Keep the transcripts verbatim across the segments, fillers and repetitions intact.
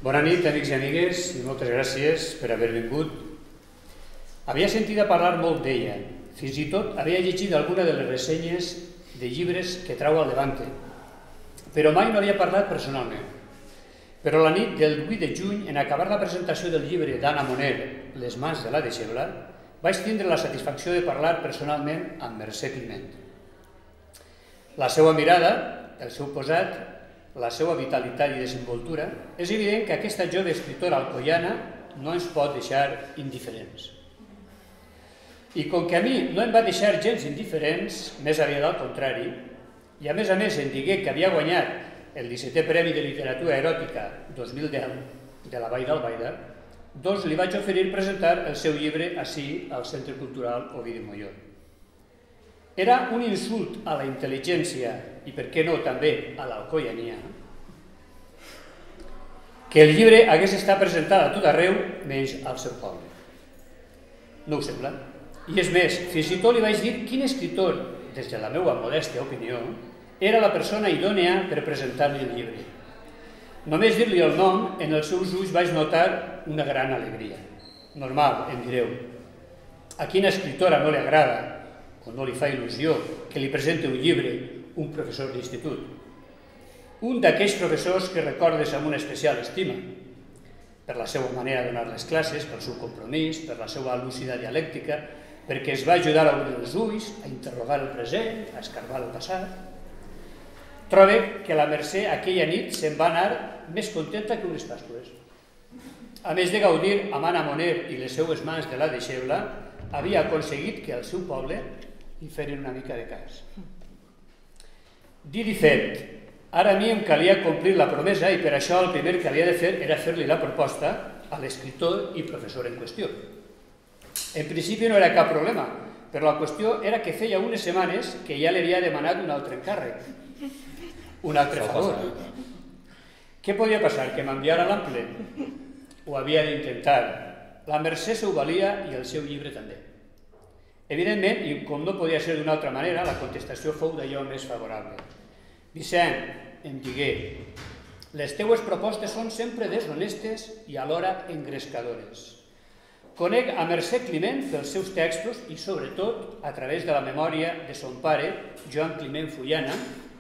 Bona nit, amics i amigues, i moltes gràcies per haver vingut. Havia sentit a parlar molt d'ella, fins i tot havia llegit alguna de les ressenyes de llibres que trau al Levante, però mai no havia parlat personalment. Però la nit del vuit de juny, en acabar la presentació del llibre d'Anna Moner, Les mans de la deixebla, vaig tindre la satisfacció de parlar personalment amb Mercè Climent. La seva mirada, el seu posat, la seva vitalitat i desenvoltura, és evident que aquesta jove escriptora alcoiana no ens pot deixar indiferents. I com que a mi no em va deixar gens indiferents, més aviat al contrari, i a més a més em digué que havia guanyat el dissetè Premi de Literatura Eròtica dos mil deu de la Vall d'Albaida, doncs li vaig oferir presentar el seu llibre ací al Centre Cultural Ovidi Montllor. Era un insult a la intel·ligència i, per què no, també a l'alcoiania, que el llibre hagués estat presentat a tot arreu menys al seu poble. No ho sembla? I és més, fins i tot li vaig dir quin escriptor, des de la meva modesta opinió, era la persona idònea per presentar-li el llibre. Només dir-li el nom, en els seus ulls vaig notar una gran alegria. Normal, em direu. A quina escriptora no li agrada o no li fa il·lusió que li presenti un llibre un professor d'institut? Un d'aquells professors que recordes amb una especial estima, per la seva manera de donar les classes, pel seu compromís, per la seva lúcida dialèctica, perquè es va ajudar a obrir els ulls, a interrogar el present, a escarbar el passat. Trobe que la Mercè aquella nit se'n va anar més contenta que unes Pasqües. A més de gaudir amb Anna Moner i les seues mans de la deixebla, havia aconseguit que al seu poble li feien una mica de cas. Dit i fet, ara a mi em calia complir la promesa i per això el primer que havia de fer era fer-li la proposta a l'escriptor i professor en qüestió. En principi no era cap problema, però la qüestió era que feia unes setmanes que ja li havia demanat un altre encàrrec, un altre favor. Què podia passar? Que m'enviara l'ample? Ho havia d'intentar. La Mercè s'ho valia i el seu llibre també. Evidentment, i com no podia ser d'una altra manera, la contestació fou d'allò més favorable. Vicent, em digué, les teues propostes són sempre deshonestes i alhora engrescadores. Conec a Mercè Climent pels seus textos i, sobretot, a través de la memòria de son pare, Joan Climent Fullana,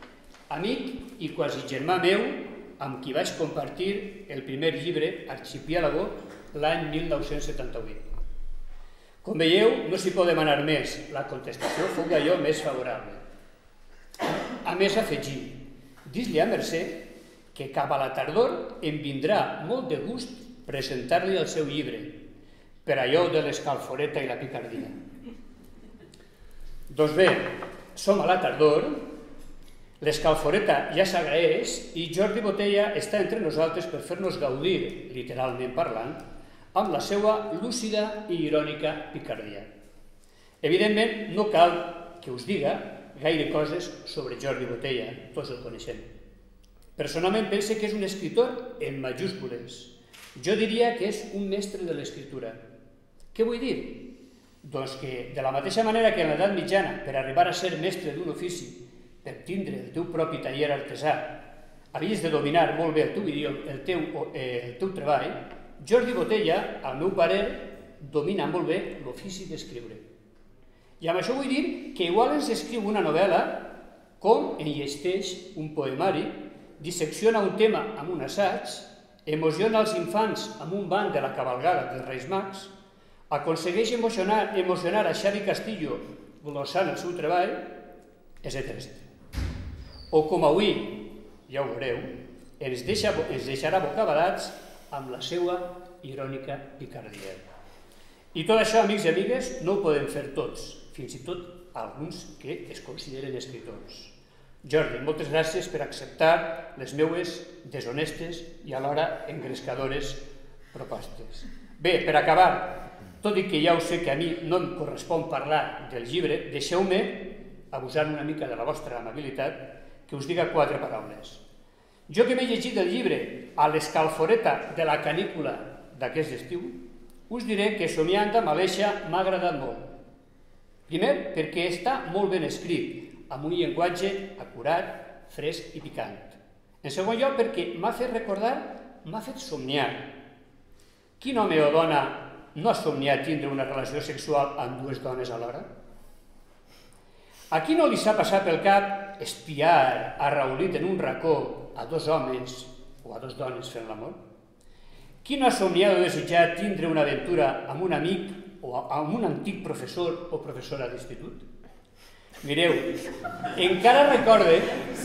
amic i quasi germà meu, amb qui vaig compartir el primer llibre, Archipiélago, l'any mil nou-cents setanta-vuit. Com veieu, no s'hi pot demanar més. La contestació fou d'allò més favorable. A més, afegí, dis-li a Mercè que cap a la tardor em vindrà molt de gust presentar-li el seu llibre, per allò de l'escalforeta i la picardia. Doncs bé, som a la tardor, l'escalforeta ja s'agraeix i Jordi Botella està entre nosaltres per fer-nos gaudir, literalment parlant, amb la seva lúcida i irònica picardia. Evidentment, no cal que us diga gaire coses sobre Jordi Botella, tots el coneixem. Personalment pense que és un escriptor en majúscules. Jo diria que és un mestre de l'escriptura. Què vull dir? Doncs que, de la mateixa manera que en l'edat mitjana, per arribar a ser mestre d'un ofici, per tindre el teu propi taller artesà, havies de dominar molt bé el teu idioma, el teu, eh, el teu treball, Jordi Botella, al meu parer, domina molt bé l'ofici d'escriure. I amb això vull dir que igual ens escriu una novel·la, com enllesteix un poemari, dissecciona un tema amb un assaig, emociona els infants amb un ball de la cavalgada dels Reis Mags, aconsegueix emocionar, emocionar a Xavi Castillo glossant el seu treball, etcètera. O com avui, ja ho veureu, ens, deixa, ens deixarà bocabadats amb la seva irònica picardia. I tot això, amics i amigues, no ho podem fer tots, fins i tot alguns que es consideren escriptors. Jordi, moltes gràcies per acceptar les meues deshonestes i alhora engrescadores propostes. Bé, per acabar, tot i que ja ho sé que a mi no em correspon parlar del llibre, deixeu-me, abusant una mica de la vostra amabilitat, que us diga quatre paraules. Jo que m'he llegit el llibre a l'escalforeta de la canícula d'aquest estiu, us diré que Somiant amb Aleixia m'ha agradat molt. Primer, perquè està molt ben escrit, amb un llenguatge acurat, fresc i picant. En segon lloc, perquè m'ha fet recordar m'ha fet somniar. Quin home o dona no ha somniat tindre una relació sexual amb dues dones alhora? A qui no li s'ha passat pel cap espiar arraulit en un racó a dos homes o a dos dones fent l'amor? Qui no ha somniat o desitjat tindre una aventura amb un amic o amb un antic professor o professora d'institut? Mireu, encara recorde,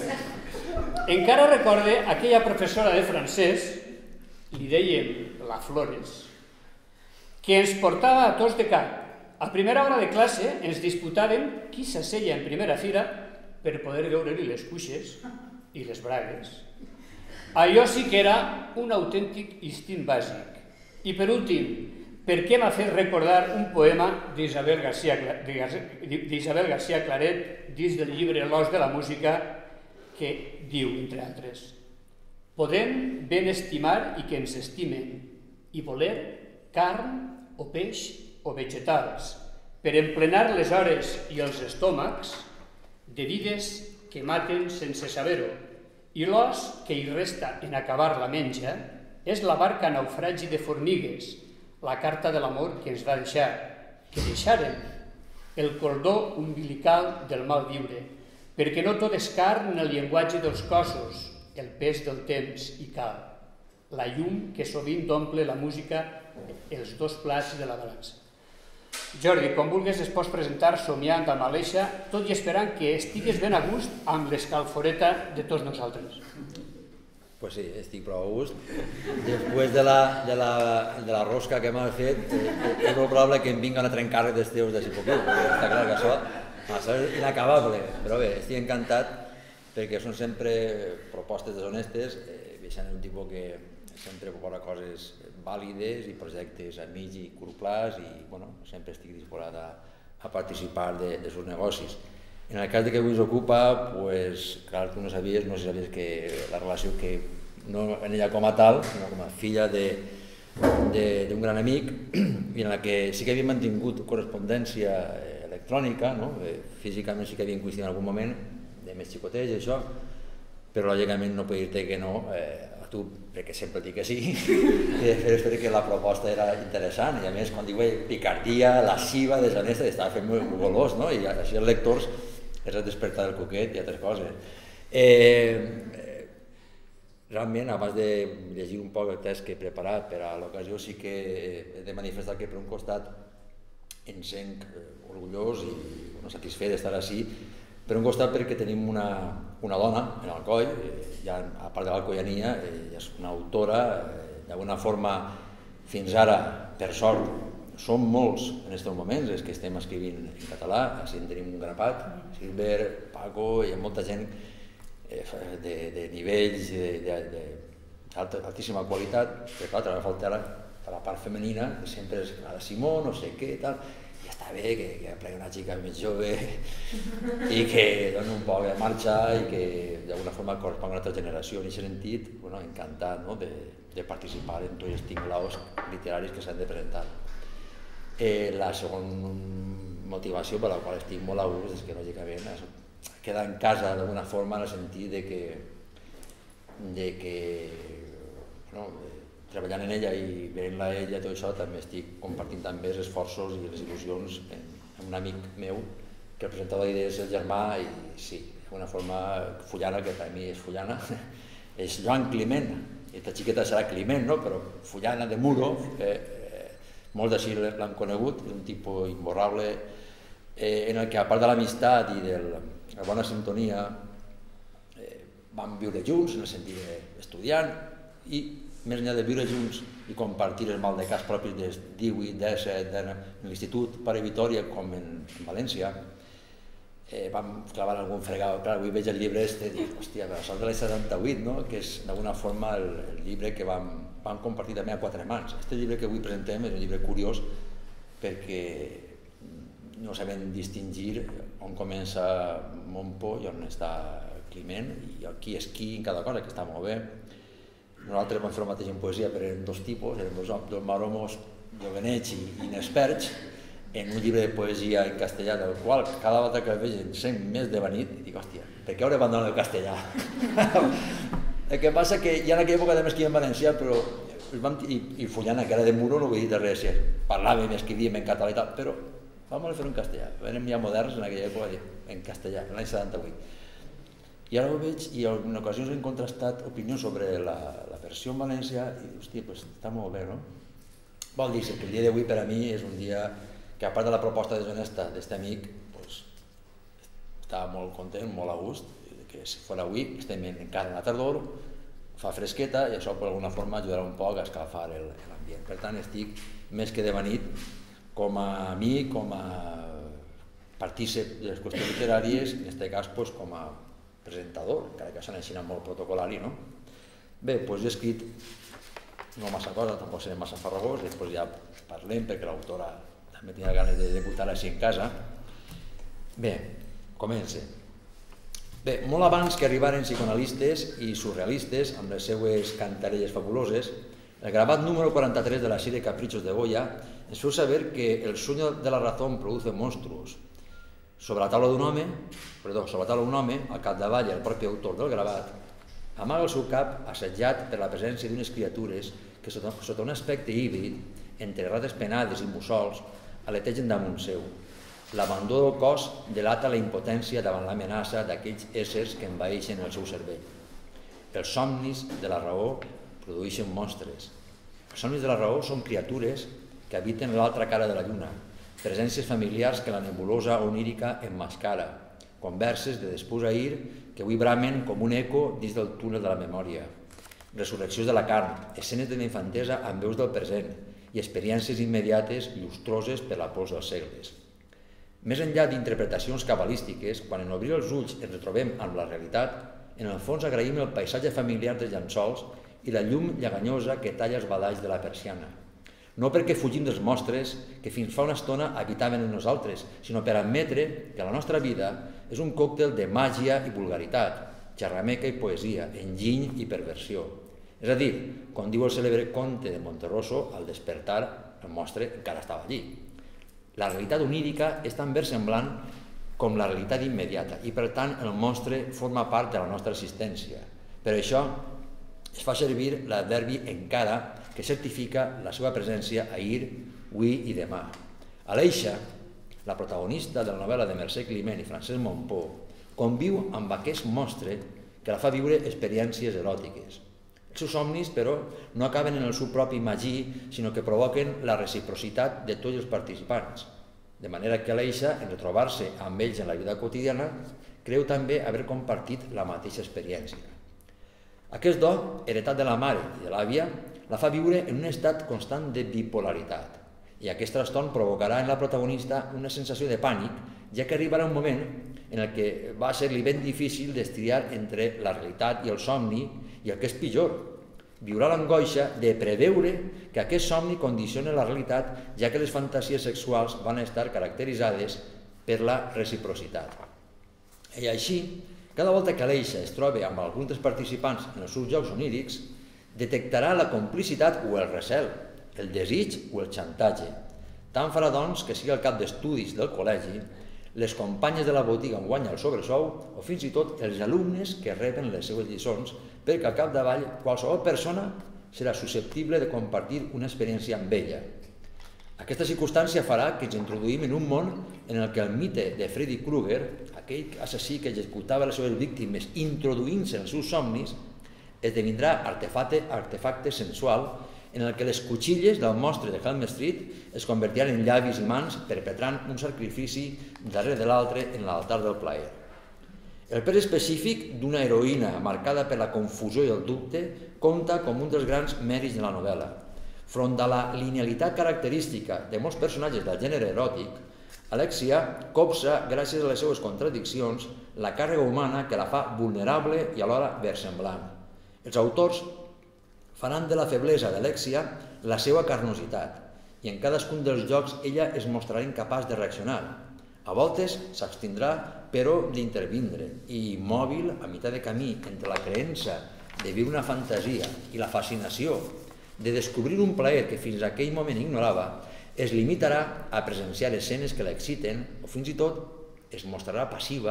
encara recorde aquella professora de francès, li dèiem la Flores, que ens portava a tots de cap. A primera hora de classe ens disputàvem qui s'asseia en primera fila per poder veure-li les cuixes i les bragues. Allò sí que era un autèntic instint bàsic. I per últim, per què m'ha fet recordar un poema d'Isabel García, d'Isabel García Claret dins del llibre L'os de la música, que diu, entre altres: podem ben estimar i que ens estimen, i voler carn o peix o vegetals, per emplenar les hores i els estómacs de vides que maten sense saber-ho, i l'os que hi resta en acabar la menja és la barca naufragi de formigues, la carta de l'amor que ens va deixar, que deixaren, el cordó umbilical del mal viure, perquè no tot és carn en el llenguatge dels cossos, el pes del temps i cal, la llum que sovint omple la música, els dos plats de la balança. Jordi, quan vulguis es pots presentar somiant amb Aleixa, tot i esperant que estigues ben a gust amb l'escalforeta de tots nosaltres. Pues sí, estic prou a gust. Després de la, de la, de la rosca que m'has fet, eh, és molt probable que em vinguin a trencar dels teus de si poquet, perquè està clar que això, això és inacabable. Però bé, estic encantat perquè són sempre propostes deshonestes, eh, Vicent és un tipus que sempre posa coses vàlides i projectes a mig i curt plaç i bueno, sempre estic disposat a, a participar de, de seus negocis. En el cas de que avui s'ocupa, pues, clar, tu no sabies, no sabies que la relació que, no en ella com a tal, sinó com a filla d'un gran amic, i en la que sí que havíem mantingut correspondència electrònica, no? Físicament sí que havíem coincidit en algun moment, de més xicotets i això, però lògicament no puc dir-te que no, eh, a tu, perquè sempre dic que sí, i després perquè la proposta era interessant, i a més quan diu picardia, lasciva, deshonesta, estava fent molt golós, no? I així els lectors és el despertar del coquet i altres coses. Eh, realment, abans de llegir un poc el text que he preparat per a l'ocasió, sí que he de manifestar que per un costat em sent orgullós i bueno, satisfet d'estar així, per un costat perquè tenim una, una dona en Alcoi, ja, a part de l'alcoiania, ella és una autora, d'alguna forma fins ara, per sort, som molts en aquests moments els que estem escrivint en català, així en tenim un grapat, Silver, Paco, hi ha molta gent de, de nivells d'altíssima qualitat, però clar, també falta la part femenina, que sempre és la de Simó, no sé què, tal, i està bé que, que aplegui una xica més jove i que doni un poc de marxa i que d'alguna forma correspongui a l'altra generació. En aquest sentit, bueno, encantat, no? de, de participar en tots els tinglaos literaris que s'han de presentar. Eh, la segona motivació per la qual estic molt a gust és que, lògicament, queda en casa d'alguna forma en el sentit de que, de que bueno, treballant en ella i veient-la a ella, tot això, també estic compartint també els esforços i les il·lusions amb un amic meu que el presentador d'idees és el germà i sí, d'alguna forma fullana, que per mi és fullana, és Joan Climent, i aquesta xiqueta serà Climent, no? Però fullana de Muro, eh, molts d'així l'han conegut, és un tipus imborrable eh, en el que a part de l'amistat i de la bona sintonia eh, vam viure junts en el sentit d'estudiant i més enllà de viure junts i compartir els mal de cas propis dels divuit, disset, de l'Institut Pare Vitòria com en, en València, eh, vam clavar algun fregau. Clar, avui veig el llibre este i dic, hòstia, però això de l'any setanta-vuit, no? Que és d'alguna forma el, el llibre que vam, vam compartir també a quatre mans. Este llibre que avui presentem és un llibre curiós perquè no sabem distingir on comença Montpo i on està Climent i qui és qui en cada cosa, que està molt bé. Nosaltres vam fer el mateix en poesia, però eren dos tipus, eren dos, dos maromos, jovenets i inexperts, en un llibre de poesia en castellà, del qual cada vegada que el veig em sent més devanit i dic, hòstia, per què hauré abandonat el castellà? El que passa que ja en aquella època també escrivia en valencià, però vam, i, i Fullana, que era de Muro, no vull dir de res, parlàvem i escrivíem en català i tal, però vam fer-ho en castellà. Érem ja moderns en aquella època en castellà, l'any setanta-vuit. I ara ho veig, i en ocasions hem contrastat opinions sobre la, la versió en valencià i, hòstia, pues, està molt bé, no? Vol dir que el dia d'avui per a mi és un dia que, a part de la proposta deshonesta d'aquest amic, pues, estava molt content, molt a gust, que si fos avui estem encara en la tardor, fa fresqueta i això per alguna forma ajudarà un poc a escalfar l'ambient. Per tant, estic més que devenit com a amic, com a partícip de les qüestions literàries, en aquest cas pues, com a presentador, encara que sona així molt protocolari, no? Bé, doncs he escrit no massa cosa, tampoc seré massa farragós, després ja parlem perquè l'autora també tenia ganes de debutar així en casa. Bé, comence. Bé, molt abans que arribaren psicoanalistes i surrealistes amb les seues cantarelles fabuloses, el gravat número quaranta-tres de la sèrie Caprichos de Goya ens feu saber que el sueño de la razón produce monstruos. Sobre la taula d'un home, perdó, sobre la taula d'un home, al capdavall el propi autor del gravat, amaga el seu cap assetjat per la presència d'unes criatures que sota, sota un aspecte híbrid, entre rates penades i mussols, aletegen damunt seu. L'abandó del cos delata la impotència davant l'amenaça d'aquells éssers que envaeixen el seu cervell. Els somnis de la raó produeixen monstres. Els somnis de la raó són criatures que habiten l'altra cara de la lluna, presències familiars que la nebulosa onírica emmascara, converses de despús ahir que avui bramen com un eco dins del túnel de la memòria, resurreccions de la carn, escenes de la infantesa amb veus del present i experiències immediates llustroses per la pols dels segles. Més enllà d'interpretacions cabalístiques, quan en obrir els ulls ens retrobem amb la realitat, en el fons agraïm el paisatge familiar dels llençols i la llum llaganyosa que talla els badalls de la persiana. No perquè fugim dels monstres que fins fa una estona habitaven en nosaltres, sinó per admetre que la nostra vida és un còctel de màgia i vulgaritat, xerrameca i poesia, enginy i perversió. És a dir, com diu el cèlebre conte de Monterroso, al despertar el monstre encara estava allí. La realitat onírica és tan versemblant com la realitat immediata i, per tant, el monstre forma part de la nostra existència. Per això es fa servir l'adverbi encara que certifica la seva presència ahir, avui i demà. Aleixa, la protagonista de la novel·la de Mercè Climent i Francesc Mompó, conviu amb aquest monstre que la fa viure experiències eròtiques. Els seus somnis, però, no acaben en el seu propi magí, sinó que provoquen la reciprocitat de tots els participants. De manera que Aleixa, en retrobar-se amb ells en la vida quotidiana, creu també haver compartit la mateixa experiència. Aquest do, heretat de la mare i de l'àvia, la fa viure en un estat constant de bipolaritat, i aquest trastorn provocarà en la protagonista una sensació de pànic, ja que arribarà un moment en el que va ser-li ben difícil destriar entre la realitat i el somni, i el que és pitjor, viurà l'angoixa de preveure que aquest somni condiciona la realitat, ja que les fantasies sexuals van estar caracteritzades per la reciprocitat. I així, cada volta que Aleixa es troba amb algun dels participants en els seus jocs onírics, detectarà la complicitat o el recel, el desig o el xantatge. Tant farà, doncs, que sigui el cap d'estudis del col·legi, les companyes de la botiga on guanya el sobresou o fins i tot els alumnes que reben les seues lliçons, perquè al capdavall qualsevol persona serà susceptible de compartir una experiència amb ella. Aquesta circumstància farà que ens introduïm en un món en el que el mite de Freddy Krueger, aquell assassí que executava les seves víctimes introduint-se en els seus somnis, esdevindrà artefacte, artefacte sensual en el que les cuchilles del monstre de Helm Street es convertiran en llavis i mans perpetrant un sacrifici darrere de l'altre en l'altar del plaer. El pes específic d'una heroïna marcada per la confusió i el dubte compta com un dels grans mèrits de la novel·la. Front a la linealitat característica de molts personatges del gènere eròtic, Alexia copsa, gràcies a les seues contradiccions, la càrrega humana que la fa vulnerable i alhora versemblant. Els autors faran de la feblesa d'Alexia la seva carnositat, i en cadascun dels jocs ella es mostrarà incapaç de reaccionar. A voltes s'abstindrà, però, d'intervindre, i immòbil a meitat de camí entre la creença de viure una fantasia i la fascinació de descobrir un plaer que fins a aquell moment ignorava, es limitarà a presenciar escenes que l'exciten o fins i tot es mostrarà passiva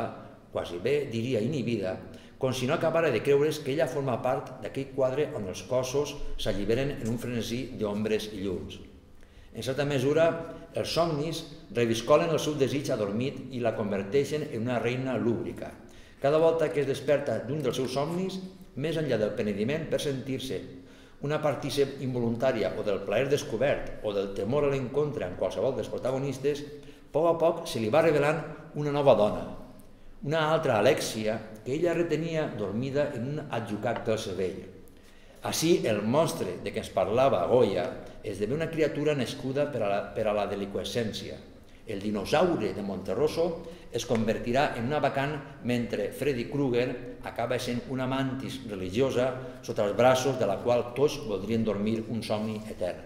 quasi bé diria inhibida, com si no acabara de creure's que ella forma part d'aquell quadre on els cossos s'alliberen en un frenesí d'ombres i llums. En certa mesura, els somnis reviscolen el seu desig adormit i la converteixen en una reina lúbrica. Cada volta que es desperta d'un dels seus somnis, més enllà del penediment per sentir-se una partícip involuntària o del plaer descobert o del temor a l'encontre amb qualsevol dels protagonistes, a poc a poc se li va revelant una nova dona, una altra Alèxia que ella retenia dormida en un atzucac del cervell. Així, el monstre de què ens parlava Goya esdevé una criatura nascuda per a la, per a la deliqüescència. El dinosaure de Monterroso es convertirà en una bacant mentre Freddy Krueger acaba sent una mantis religiosa sota els braços de la qual tots voldrien dormir un somni etern.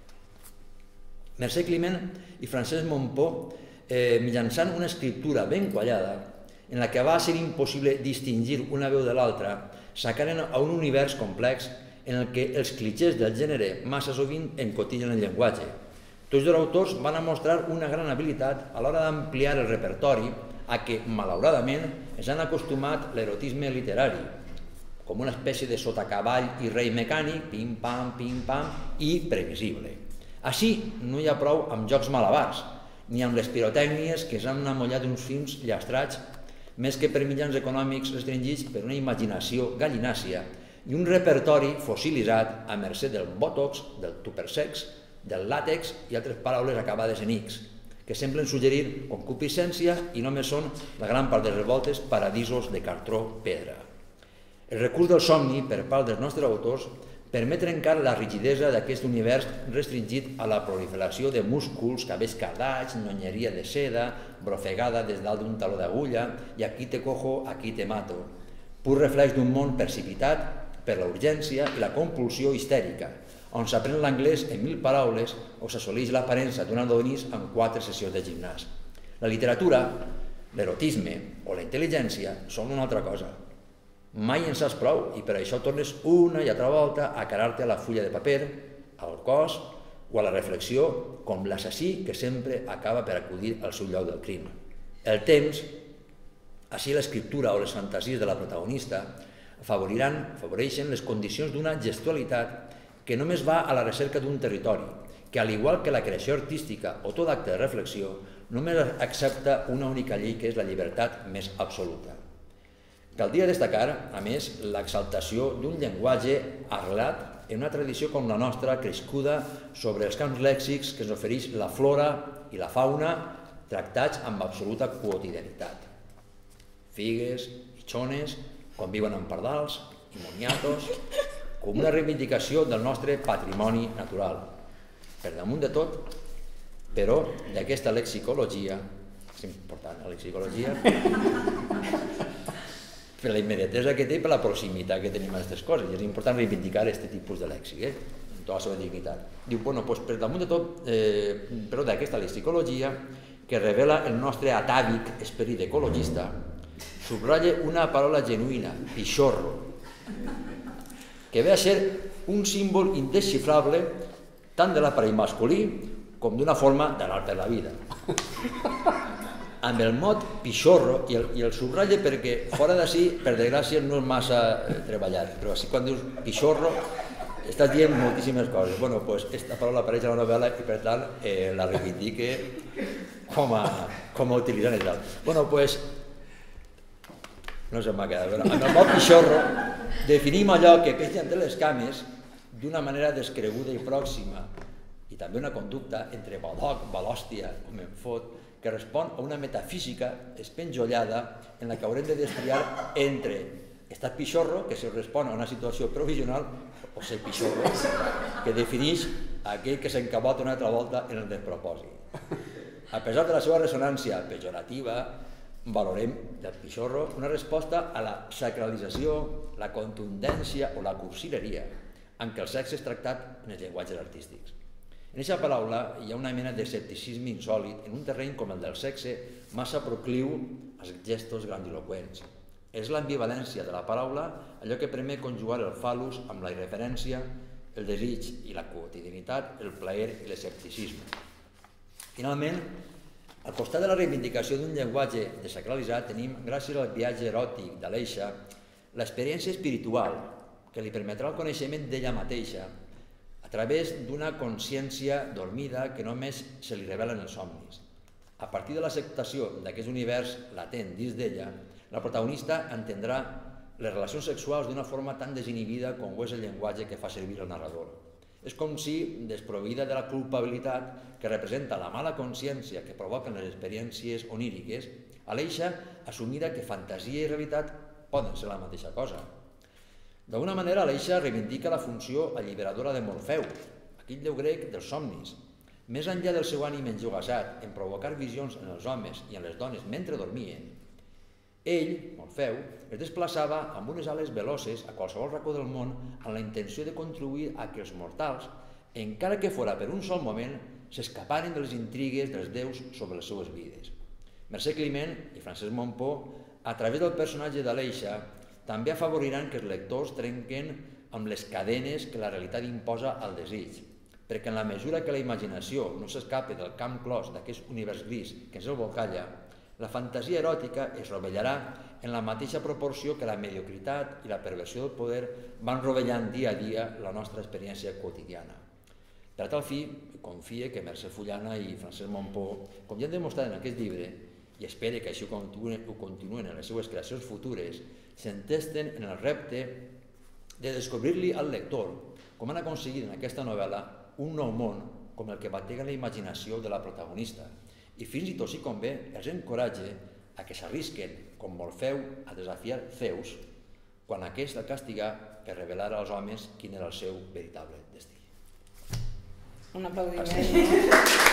Mercè Climent i Francesc Mompó, eh, mitjançant una escriptura ben quallada, en la que va ser impossible distingir una veu de l'altra, s'acaren a un univers complex en el que els clitxers del gènere massa sovint encotillen el llenguatge. Tots dos autors van mostrar una gran habilitat a l'hora d'ampliar el repertori a què, malauradament, ens han acostumat l'erotisme literari, com una espècie de sotacavall i rei mecànic, pim-pam, pim-pam, i previsible. Així, no hi ha prou amb jocs malabars, ni amb les pirotècnies que s'han amollat uns films llastrats, més que per mitjans econòmics restringits per una imaginació gallinàcia i un repertori fossilitzat a mercè del botox, del tupersex, del làtex i altres paraules acabades en X, que semblen suggerir concupiscència i només són, la gran part de les voltes, paradisos de cartró pedra. El recurs del somni, per part dels nostres autors, permet trencar la rigidesa d'aquest univers restringit a la proliferació de músculs, cabells cardats, nyonyeria de seda, brofegada des dalt d'un taló d'agulla i aquí te cojo, aquí te mato. Pur reflex d'un món precipitat per la urgència i la compulsió histèrica, on s'aprèn l'anglès en mil paraules o s'assoleix l'aparença d'un adonís en quatre sessions de gimnàs. La literatura, l'erotisme o la intel·ligència són una altra cosa. Mai en saps prou i per això tornes una i altra volta a carar-te a la fulla de paper, al cos o a la reflexió com l'assassí que sempre acaba per acudir al seu lloc del crim. El temps, així l'escriptura o les fantasies de la protagonista, afavoriran, afavoreixen les condicions d'una gestualitat que només va a la recerca d'un territori, que al igual que la creació artística o tot acte de reflexió, només accepta una única llei que és la llibertat més absoluta. Caldria destacar, a més, l'exaltació d'un llenguatge arrelat en una tradició com la nostra, crescuda sobre els camps lèxics que ens ofereix la flora i la fauna tractats amb absoluta quotidianitat. Figues i xones conviuen amb pardals i moniatos com una reivindicació del nostre patrimoni natural. Per damunt de tot, però, d'aquesta lexicologia, és important la lexicologia, per la immediatesa que té i per la proximitat que tenim a aquestes coses. I és important reivindicar aquest tipus de lèxic, eh? amb tota la seva dignitat. Diu, bueno, doncs per damunt de tot, eh, però d'aquesta lexicologia, que revela el nostre atàvic esperit ecologista, subratlla una paraula genuïna, pixorro, que ve a ser un símbol indesxifrable tant de l'aparell masculí com d'una forma d'anar per la vida. Amb el mot pixorro, i el, i el subratlla perquè fora d'ací, per desgràcia, no és massa eh, treballat, però així quan dius pixorro estàs dient moltíssimes coses. Bueno, doncs aquesta paraula apareix a la novel·la i per tant eh, la reivindique com a, com a utilitzant i tal. Bueno, doncs, no se m'ha quedat, però amb el mot pixorro definim allò que peixen entre les cames d'una manera descreguda i pròxima i també una conducta entre badoc, balòstia o menfot que respon a una metafísica espenjollada en la que haurem de destriar entre estar pixorro, que se respon a una situació provisional, o ser pixorro, que defineix aquell que s'encabota una altra volta en el despropòsit. A pesar de la seva ressonància pejorativa, valorem del pixorro una resposta a la sacralització, la contundència o la cursileria amb què el sexe és tractat en els llenguatges artístics. En aquesta paraula hi ha una mena d'escepticisme insòlit en un terreny com el del sexe massa procliu als gestos grandiloquents. És l'ambivalència de la paraula allò que permet conjugar el fal·lus amb la irreferència, el desig i la quotidianitat, el plaer i l'escepticisme. Finalment, Al costat de la reivindicació d'un llenguatge desacralitzat tenim, gràcies al viatge eròtic d'Aleixa, l'experiència espiritual que li permetrà el coneixement d'ella mateixa a través d'una consciència dormida que només se li revela en els somnis. A partir de l'acceptació d'aquest univers latent dins d'ella, la protagonista entendrà les relacions sexuals d'una forma tan desinhibida com ho és el llenguatge que fa servir el narrador. És com si, desprovida de la culpabilitat que representa la mala consciència que provoquen les experiències oníriques, Aleixa assumira que fantasia i realitat poden ser la mateixa cosa. D'alguna manera, Aleixa reivindica la funció alliberadora de Morfeu, aquell déu grec dels somnis. Més enllà del seu ànim enjogassat en provocar visions en els homes i en les dones mentre dormien, ell, Morfeu, es desplaçava amb unes ales veloces a qualsevol racó del món amb la intenció de contribuir a que els mortals, encara que fora per un sol moment, s'escaparen de les intrigues dels déus sobre les seues vides. Mercè Climent i Francesc Mompó, a través del personatge d'Aleixa, també afavoriran que els lectors trenquen amb les cadenes que la realitat imposa al desig, perquè en la mesura que la imaginació no s'escape del camp clos d'aquest univers gris que ens el bolcalla, la fantasia eròtica es rovellarà en la mateixa proporció que la mediocritat i la perversió del poder van rovellant dia a dia la nostra experiència quotidiana. Per tal fi, confie que Mercè Fullana i Francesc Mompó, com ja han demostrat en aquest llibre, i espere que així ho continuen en les seues creacions futures, s'entesten en el repte de descobrir-li al lector com han aconseguit en aquesta novel·la un nou món com el que batega la imaginació de la protagonista, i fins i tot, si convé, els encoratge a que s'arrisquen, com Morfeu, a desafiar Zeus, quan aquest el castigà per revelar als homes quin era el seu veritable destí. Un aplaudiment.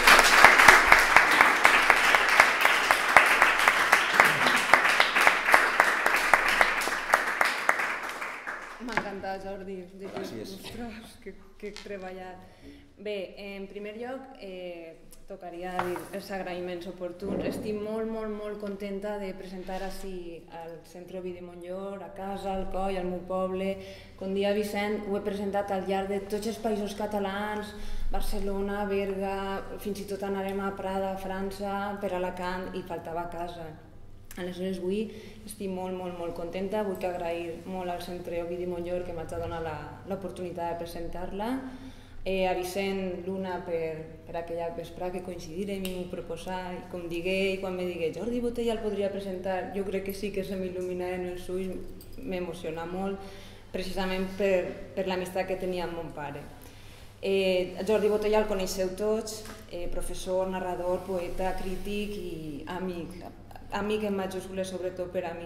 M'ha encantat, Jordi. Gràcies. Ostres, que, que treballat. Bé, en primer lloc, eh, tocaria dir els agraïments oportuns. Estic molt, molt, molt contenta de presentar així al Centre Ovidi Montllor, a casa, al Coll, al meu poble. Com dia Vicent, ho he presentat al llarg de tots els països catalans, Barcelona, Berga, fins i tot anarem a Prada, a França, per Alacant, i faltava a casa. Aleshores, avui estic molt, molt, molt contenta. Vull agrair molt al Centre Ovidi Montllor que m'ha donat l'oportunitat de presentar-la. Eh, a Vicent Luna per, per aquella vesprà que coincidirem i m'ho proposar, i com digué, i quan me digué Jordi Botella el podria presentar, jo crec que sí que se m'il·luminaren els ulls, m'emociona molt, precisament per, per l'amistat que tenia amb mon pare. Eh, Jordi Botella el coneixeu tots, eh, professor, narrador, poeta, crític i amic, amic en majúscules sobretot per a mi.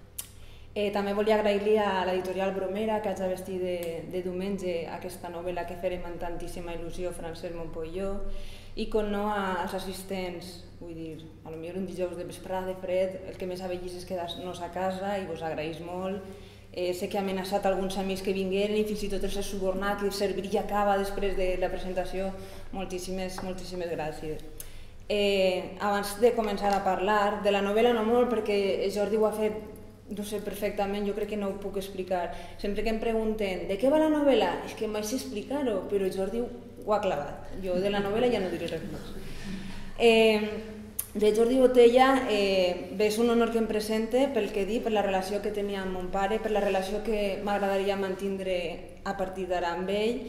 Eh, també volia agrair-li a l'editorial Bromera que haig de vestir de, de diumenge aquesta novel·la que farem amb tantíssima il·lusió, Francesc Mompó i jo, i com no als assistents, vull dir, potser un dijous de vesprada de fred, el que més avellís és quedar-nos a casa i vos agraïs molt. Eh, sé que ha amenaçat alguns amics que vingueren i fins i tot els he subornat que serviria cava després de la presentació. Moltíssimes, moltíssimes gràcies. Eh, abans de començar a parlar de la novel·la, no molt, perquè Jordi ho ha fet, no sé, perfectament, jo crec que no ho puc explicar. Sempre que em pregunten de què va la novel·la, és que mai sé explicar-ho, però Jordi ho ha clavat. Jo de la novel·la ja no diré res més. Eh, de Jordi Botella, eh, bé, és un honor que em presente pel que dic, per la relació que tenia amb mon pare, per la relació que m'agradaria mantindre a partir d'ara amb ell.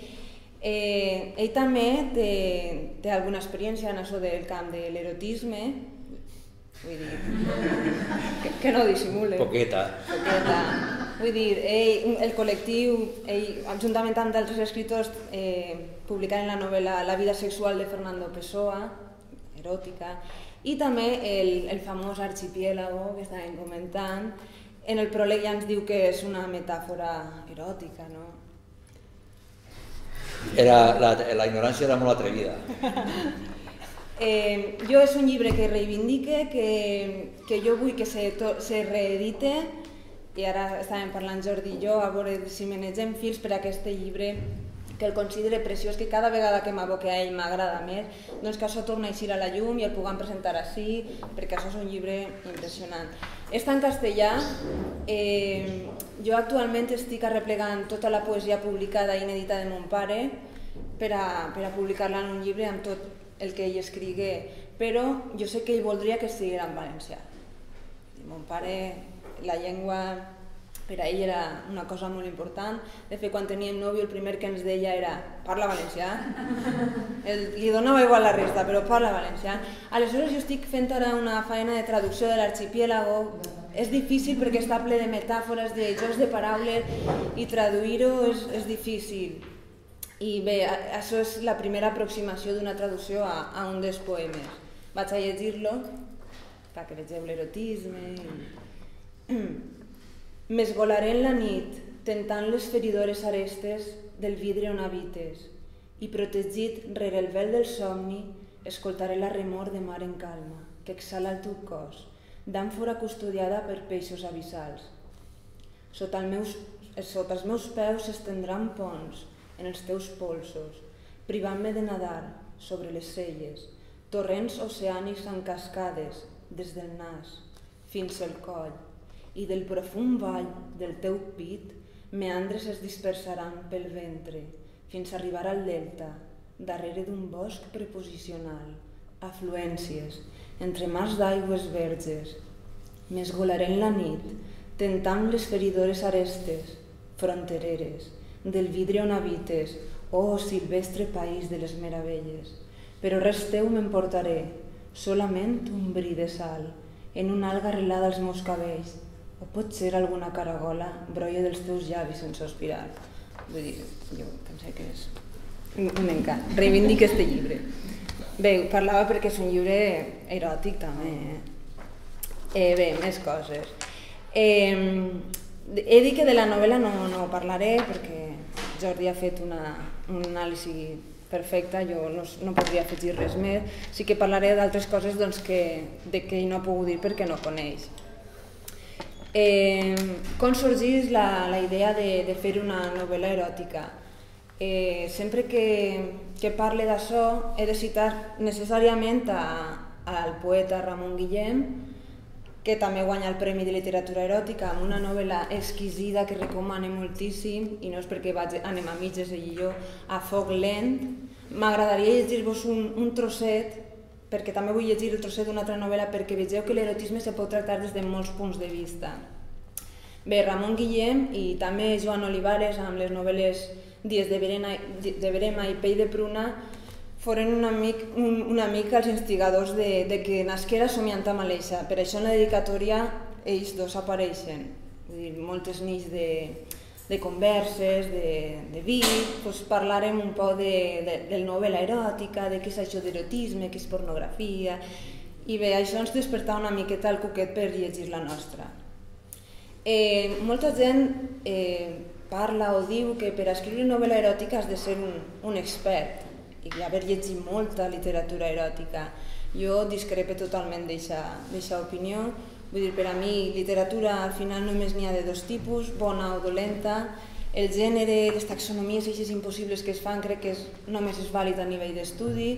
Eh, ell també té, té alguna experiència en això del camp de l'erotisme, vull dir, que, que no dissimule. Poqueta. Poqueta. Vull dir, ell, el col·lectiu, ell, juntament amb d'altres escriptors, eh, publicaren la novel·la La vida sexual de Fernando Pessoa, eròtica, i també el, el famós archipiélago que estàvem comentant. En el pròleg ja ens diu que és una metàfora eròtica, no? Era, la, la ignorància era molt atrevida. Eh, jo és un llibre que reivindique, que, que jo vull que se, to, se reedite, i ara estàvem parlant Jordi i jo, a veure si manegem fils per a aquest llibre, que el considere preciós, que cada vegada que m'aboque a ell m'agrada més, doncs que això torna a eixir a la llum i el puguem presentar així, perquè això és un llibre impressionant. Està en castellà, eh, jo actualment estic arreplegant tota la poesia publicada i inèdita de mon pare per a, per a publicar-la en un llibre amb tot el que ell escrigué, però jo sé que ell voldria que estigués en valencià. Mon pare, la llengua per a ell era una cosa molt important. De fet, quan teníem nòvio, el primer que ens deia era parla valencià. El, li donava igual la resta, però parla valencià. Aleshores jo estic fent ara una feina de traducció de l'arxipiélago. És difícil perquè està ple de metàfores, de jocs de paraules, i traduir-ho és, és difícil. I bé, això és la primera aproximació d'una traducció a, a un dels poemes. Vaig a llegir-lo perquè vegeu l'erotisme. I... M'esgolaré en la nit, tentant les feridores arestes del vidre on habites, i protegit rere el vel del somni, escoltaré la remor de mar en calma, que exhala el teu cos, d'àmfora custodiada per peixos abissals. Sota, el meus, sota els meus peus s'estendran ponts en els teus polsos, privant-me de nadar sobre les celles, torrents oceànics en cascades, des del nas fins al coll, i del profund vall del teu pit meandres es dispersaran pel ventre fins a arribar al delta, darrere d'un bosc preposicional, afluències, entre mars d'aigües verges. M'esgolaré en la nit, tentant les feridores arestes, frontereres, del vidre on habites, oh silvestre país de les meravelles. Però res teu m'emportaré, solament un bri de sal, en una alga arrelada als meus cabells, o pot ser alguna caragola, brolla dels teus llavis en sospirar. Vull dir, jo pensé que és un encant. Reivindica este llibre. Bé, parlava perquè és un llibre eròtic també. Eh? Eh, bé, més coses. Eh, he dit que de la novel·la no, no parlaré perquè Jordi ha fet una, un anàlisi perfecta, jo no, no podria afegir res més. Sí que parlaré d'altres coses doncs, que, de que ell no ha pogut dir perquè no coneix. Eh, com sorgís la, la idea de, de fer una novel·la eròtica? Eh, sempre que, que parle d'això he de citar necessàriament a, al poeta Ramon Guillem, que també guanya el Premi de Literatura Eròtica amb una novel·la exquisida que recomano moltíssim, i no és perquè vaig, anem a mitges ell i jo, A foc lent. M'agradaria llegir-vos un, un trosset, perquè també vull llegir el trosset d'una altra novel·la perquè vegeu que l'erotisme se pot tractar des de molts punts de vista. Bé, Ramon Guillem i també Joan Olivares amb les novel·les Dies de Verema i Pell de Pruna foren una, mic, un, una mica els instigadors de, de que nasquera Somiant amb Aleixa. Per això en la dedicatòria ells dos apareixen. Vull dir, moltes nits de, de converses, de, de vi, doncs parlarem un poc de, de, de novel·la eròtica, de què és això d'erotisme, què és pornografia, i bé, això ens despertava una miqueta el cuquet per llegir la nostra. Eh, molta gent eh, parla o diu que per escriure novel·la eròtica has de ser un, un expert i haver llegit molta literatura eròtica. Jo discrepe totalment d'aquesta opinió. Vull dir, per a mi, literatura al final només n'hi ha de dos tipus, bona o dolenta. El gènere, les taxonomies eixes impossibles que es fan, crec que és, només és vàlid a nivell d'estudi.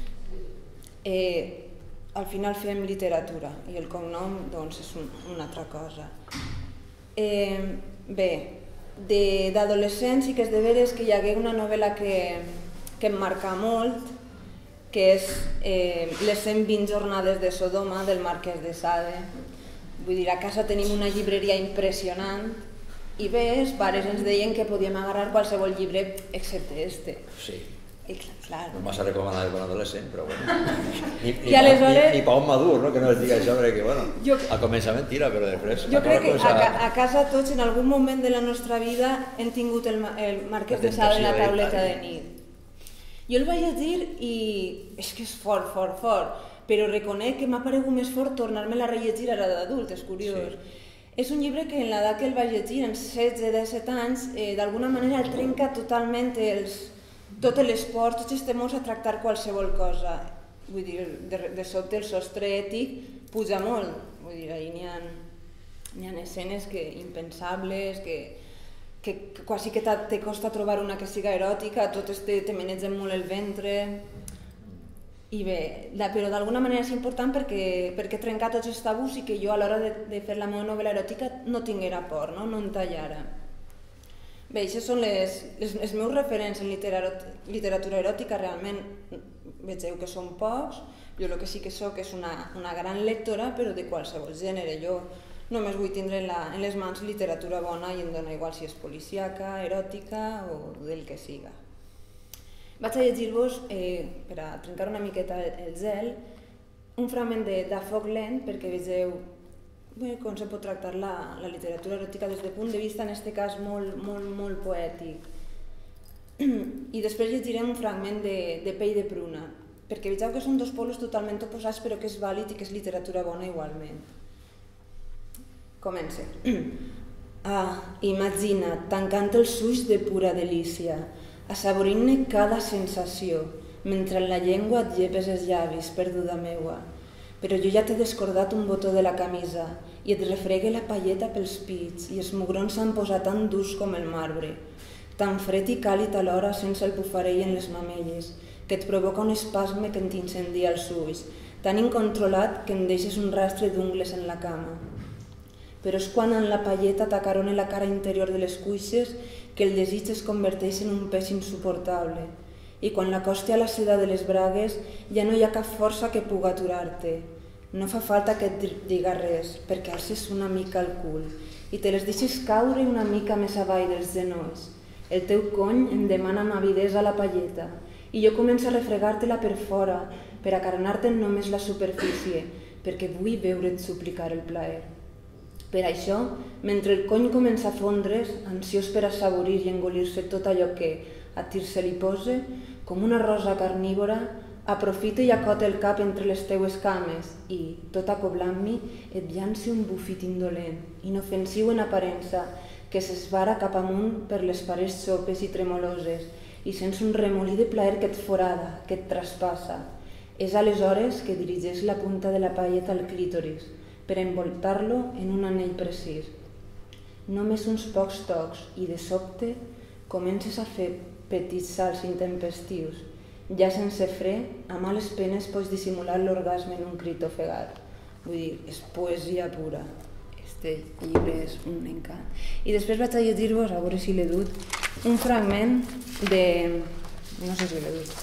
Eh, al final fem literatura i el cognom doncs, és un, una altra cosa. Eh, bé, d'adolescents sí que és de veres que hi hagué una novel·la que, que em marca molt, que és eh, Les cent vint jornades de Sodoma, del Marquès de Sade. Vull dir, a casa tenim una llibreria impressionant i bé, els pares ens deien que podíem agarrar qualsevol llibre excepte este. Sí. I clar, clar. No massa recomanable per un adolescent, però bueno. Ni, ni, I aleshores... ni, ni per un madur, no? Que no es diga això, perquè bueno, jo... al començament tira, però després... Jo crec que cosa... a, a casa tots, en algun moment de la nostra vida, hem tingut el, el Marquès de Sade en la tauleta de nit. Jo el vaig llegir i és que és fort, fort, fort, però reconec que m'ha paregut més fort tornar-me-la a rellegir ara d'adult, és curiós. Sí. És un llibre que en l'edat que el vaig llegir, en setze disset anys, eh, d'alguna manera el trenca totalment els, tot l'esport, tots els temors a tractar qualsevol cosa. Vull dir, de, de sobte el sostre ètic puja molt. Vull dir, ahir n'hi ha, n'hi ha escenes que, impensables, que, que, que quasi que te costa trobar una que siga eròtica, totes te, te menegen molt el ventre... I bé, però d'alguna manera és important perquè, perquè trencar tots els tabús i que jo a l'hora de, de fer la meva novel·la eròtica no tinguera por, no, no en tallara. Bé, aquests són les, les, els meus referents en literatura eròtica, realment vegeu que són pocs, Jo el que sí que soc és una, una gran lectora, però de qualsevol gènere. Jo només vull tindre en, la, en les mans literatura bona i em dona igual si és policíaca, eròtica o del que siga. Vaig a llegir-vos, eh, per a trencar una miqueta el gel, un fragment de, de Foc lent perquè vegeu bé, com se pot tractar la, la literatura eròtica des del punt de vista, en aquest cas, molt, molt, molt poètic. I després llegirem un fragment de, de Pell de pruna, perquè vegeu que són dos polos totalment oposats però que és vàlid i que és literatura bona igualment. Comença. Ah, imagina't, tancant els ulls de pura delícia, assaborint-ne cada sensació, mentre en la llengua et llepes els llavis, perduda meua. Però jo ja t'he descordat un botó de la camisa i et refregue la palleta pels pits i els mugrons s'han posat tan durs com el marbre, tan fred i càlid alhora sense el bufarell en les mamelles, que et provoca un espasme que t'incendia els ulls, tan incontrolat que em deixes un rastre d'ungles en la cama. Però és quan en la palleta t'acarona la cara interior de les cuixes que el desig es converteix en un pes insuportable. I quan l'acosti a la seda de les bragues ja no hi ha cap força que pugui aturar-te. No fa falta que et diga res, perquè alces una mica el cul i te les deixes caure una mica més avall dels genolls. El teu cony em demana amavidesa a la palleta i jo començo a refregar-te-la per fora per acaronar-te'n només la superfície, perquè vull veure't suplicar el plaer. Per això, mentre el cony comença a fondre's, ansiós per assaborir i engolir-se tot allò que a tir se li pose, com una rosa carnívora, aprofita i acota el cap entre les teues cames i, tot acoblant-m'hi, et llanci un bufit indolent, inofensiu en aparença, que s'esvara cap amunt per les parets xopes i tremoloses i sents un remolí de plaer que et forada, que et traspassa. És aleshores que dirigeix la punta de la palleta al clítoris per envoltar-lo en un anell precís. Només uns pocs tocs i, de sobte, comences a fer petits salts intempestius. Ja sense fre, a males penes pots dissimular l'orgasme en un crit ofegat. Vull dir, és poesia pura. Este llibre és un encant. I després vaig a llegir-vos, a veure si l'he dut, un fragment de... no sé si l'he dut.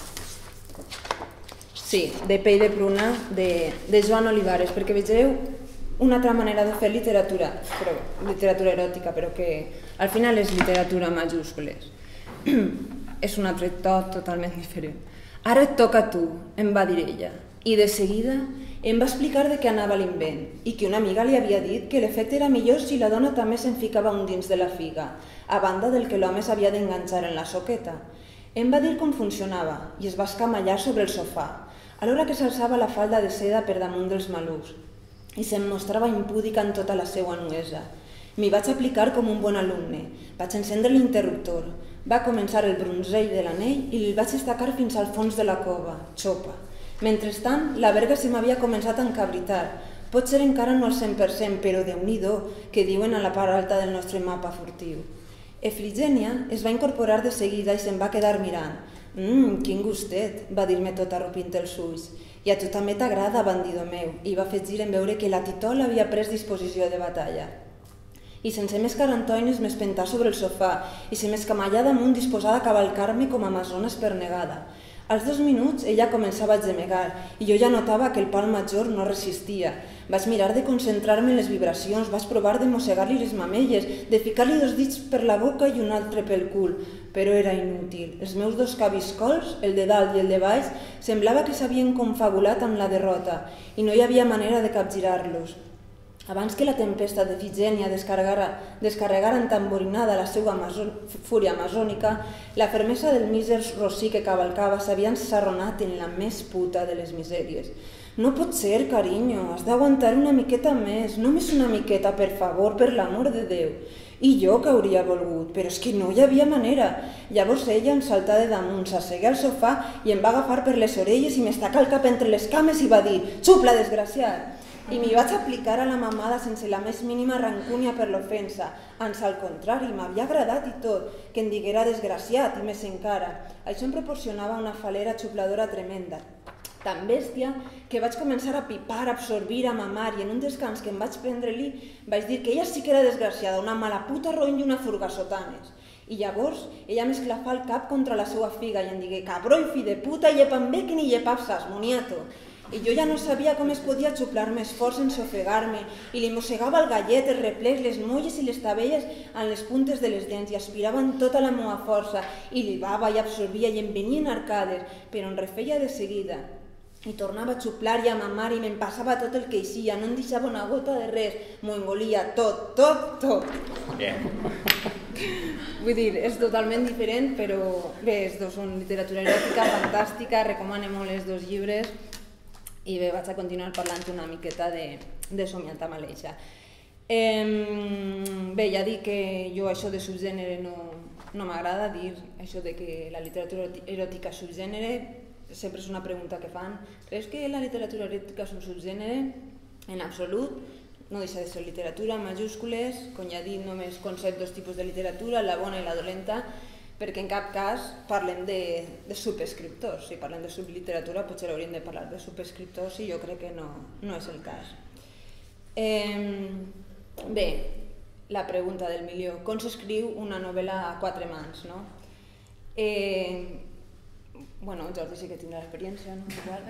Sí, de Pell de pruna, de, de Joan Olivares, perquè vegeu una altra manera de fer literatura, però, literatura eròtica, però que al final és literatura majúscules. És un altre to totalment diferent. Ara et toca a tu, em va dir ella, i de seguida em va explicar de què anava l'invent i que una amiga li havia dit que l'efecte era millor si la dona també se'n ficava un dins de la figa, a banda del que l'home s'havia d'enganxar en la soqueta. Em va dir com funcionava i es va escamallar sobre el sofà, alhora que s'alçava la falda de seda per damunt dels malucs i se'm mostrava impúdica en tota la seva nuesa. M'hi vaig aplicar com un bon alumne, vaig encendre l'interruptor, va començar el bronzell de l'anell i el vaig destacar fins al fons de la cova, xopa. Mentrestant, la verga se m'havia començat a encabritar, potser encara no al cent per cent, però déu-n'hi-do, que diuen a la part alta del nostre mapa furtiu. Efligènia es va incorporar de seguida i se'n va quedar mirant. «Mmm, quin gustet», va dir-me tot arrupint els ulls. «I a tu també t'agrada, bandido meu», i va afegir en veure que la titol havia pres disposició de batalla. I sense més carantoines m'espentà sobre el sofà i se m'escamallà damunt disposada a cavalcar-me com a amazona espernegada. Als dos minuts ella començava a gemegar i jo ja notava que el pal major no resistia. Vaig mirar de concentrar-me en les vibracions, vaig provar de mossegar-li les mamelles, de ficar-li dos dits per la boca i un altre pel cul, però era inútil. Els meus dos cabiscols, el de dalt i el de baix, semblava que s'havien confabulat amb la derrota i no hi havia manera de capgirar-los. Abans que la tempesta d'Efigènia descarregara entamborinada la seva fúria amazònica, la fermesa del míser rossí que cavalcava s'havia ensarronat en la més puta de les misèries. «No pot ser, carinyo, has d'aguantar una miqueta més, només una miqueta, per favor, per l'amor de Déu». I jo que hauria volgut, però és que no hi havia manera. Llavors ella em saltà de damunt, s'assegué al sofà i em va agafar per les orelles i m'estacà el cap entre les cames i va dir «Xupla, desgraciat!» I m'hi vaig aplicar a la mamada sense la més mínima rancúnia per l'ofensa. Ans al contrari, m'havia agradat i tot, que em diguera desgraciat i més encara. Això em proporcionava una falera xupladora tremenda, tan bèstia que vaig començar a pipar, a absorbir, a mamar i en un descans que em vaig prendre-li vaig dir que ella sí que era desgraciada, una mala puta roïn i una furgasotanes. I llavors ella m'esclafà el cap contra la seva figa i em digué «Cabró i fi de puta, llepa'n bé que ni llepapsas, moniato». I jo ja no sabia com es podia xuplar més fort sense ofegar-me, i li mossegava el gallet, els replecs, les molles i les tabelles en les puntes de les dents i aspiraven tota la meva força, i libava i absorbia i em venien arcades, però em refeia de seguida. I tornava a xuplar i a mamar i me'n passava tot el que eixia, no em deixava una gota de res, m'ho engolia tot, tot, tot. Vull dir, és totalment diferent, però bé, els dos són literatura eròtica fantàstica, recomano molt els dos llibres i bé, vaig a continuar parlant una miqueta de, de Somiant amb Aleixa. Eh, bé, ja dic que jo això de subgènere no, no m'agrada dir això de que la literatura eròtica és subgènere. Sempre és una pregunta que fan. Creus que la literatura eròtica és un subgènere? En absolut. No deixa de ser literatura en majúscules, com ja he dit, només concep dos tipus de literatura, la bona i la dolenta, perquè en cap cas parlem de, de subescriptors. Si parlem de subliteratura potser hauríem de parlar de subescriptors i jo crec que no, no és el cas. Eh, bé, la pregunta del milió. Com s'escriu una novel·la a quatre mans, no? Eh, Bueno, Jordi sí que tindrà l'experiència, no? Igual.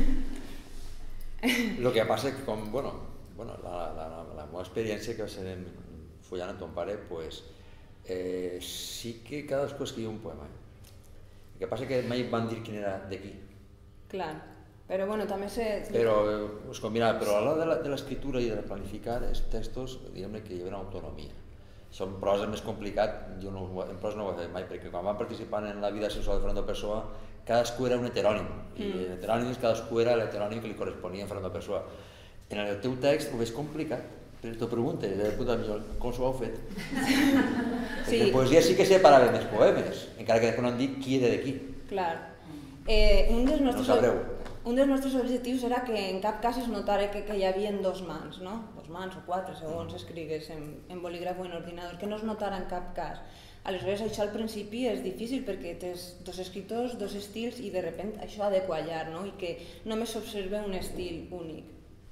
Lo que passa és que, com, bueno, bueno la, la, la, la meva experiència que va ser follant amb ton pare, pues, eh, sí que cadascú escriu un poema. Eh? El que passa és que mai van dir quin era de qui. Clar, però bueno, també sé... Però, us combinava, però a l'hora de l'escriptura i de planificar els textos, diguem-ne que hi ha una autonomia. Això en prosa és més complicat, jo no, en prosa no ho he fet mai, perquè quan vam participar en la vida sexual de Fernando Pessoa, cadascú era un heterònim, i mm. heterònims cadascú era l'heterònim que li corresponia a Fernando Pessoa. En el teu text ho veig complicat, però t'ho preguntes, de puta millor, com s'ho heu fet? Perquè en poesia sí que separava més poemes, encara que després no han dit qui era de qui. Clar. Eh, un dels nostres... No sabreu. Un dels nostres objectius era que en cap cas es notara que, que hi havia dos mans, no? Dos mans o quatre, segons escrigues en, en bolígraf o en ordinador, que no es notara en cap cas. Aleshores, això al principi és difícil perquè tens dos escriptors, dos estils i de sobte això ha de quallar, no? I que només s'observa un estil únic.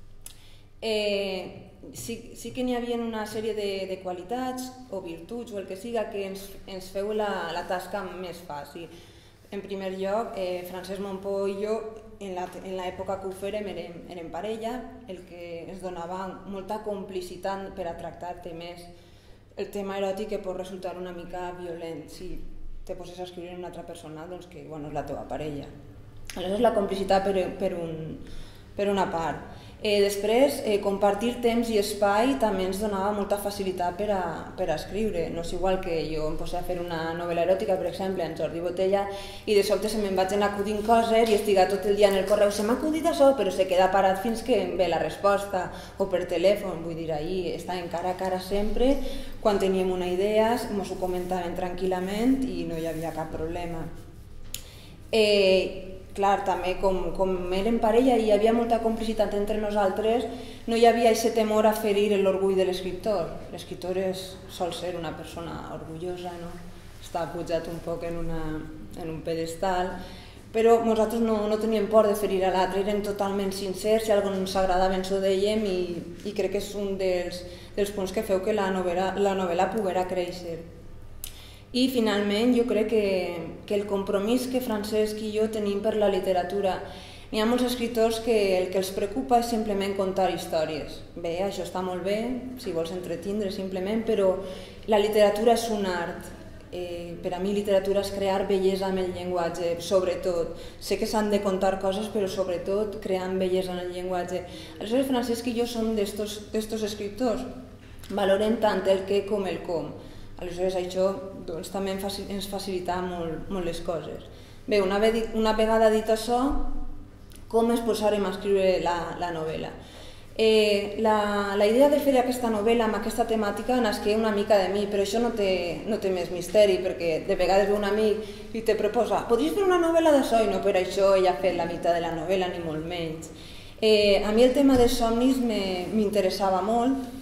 Eh, sí, sí que n'hi havia una sèrie de, de qualitats o virtuts o el que siga que ens, ens feu la, la tasca més fàcil. En primer lloc, eh, Francesc Mompó i jo, en l'època que ho fèrem, érem, érem parella, el que ens donava molta complicitat per a tractar temes. El tema eròtic que pot resultar una mica violent si te poses a escriure en una altra persona doncs que bueno, és la teva parella. Aleshores la complicitat per, per, un, per una part. Eh, després, eh, compartir temps i espai també ens donava molta facilitat per a, per a escriure. No és igual que jo em posé a fer una novel·la eròtica, per exemple, en Jordi Botella, i de sobte se me'n vaig anar acudint coses i estiga tot el dia en el correu, se m'ha acudit això, però se queda parat fins que em ve la resposta, o per telèfon, vull dir, ahir estàvem cara a cara sempre, quan teníem una idea, ens ho comentaven tranquil·lament i no hi havia cap problema. Eh, Clar, també com, com érem parella i hi havia molta complicitat entre nosaltres, no hi havia aquest temor a ferir l'orgull de l'escriptor. L'escriptor sol ser una persona orgullosa, no? Està pujat un poc en, una, en un pedestal, però nosaltres no, no teníem por de ferir a l'altre, érem totalment sincers, si alguna cosa ens agradava ens ho dèiem i, i crec que és un dels, dels punts que feu que la novel·la, la novel·la poguera créixer. I finalment jo crec que, que el compromís que Francesc i jo tenim per la literatura, n'hi ha molts escriptors que el que els preocupa és simplement contar històries. Bé, això està molt bé, si vols entretindre simplement, però la literatura és un art. Eh, per a mi literatura és crear bellesa amb el llenguatge, sobretot. Sé que s'han de contar coses, però sobretot creant bellesa en el llenguatge. Aleshores, Francesc i jo som d'estos escriptors. Valorem tant el què com el com. Aleshores això doncs, també ens facilita molt, molt les coses. Bé, una, una vegada dit això, com ens posarem a escriure la, la novel·la? Eh, la, la idea de fer aquesta novel·la amb aquesta temàtica nasqué una mica de mi, però això no té, no té més misteri, perquè de vegades ve un amic i te proposa podries fer una novel·la d'això i no per això ella ha fet la meitat de la novel·la, ni molt menys. Eh, a mi el tema dels somnis m'interessava molt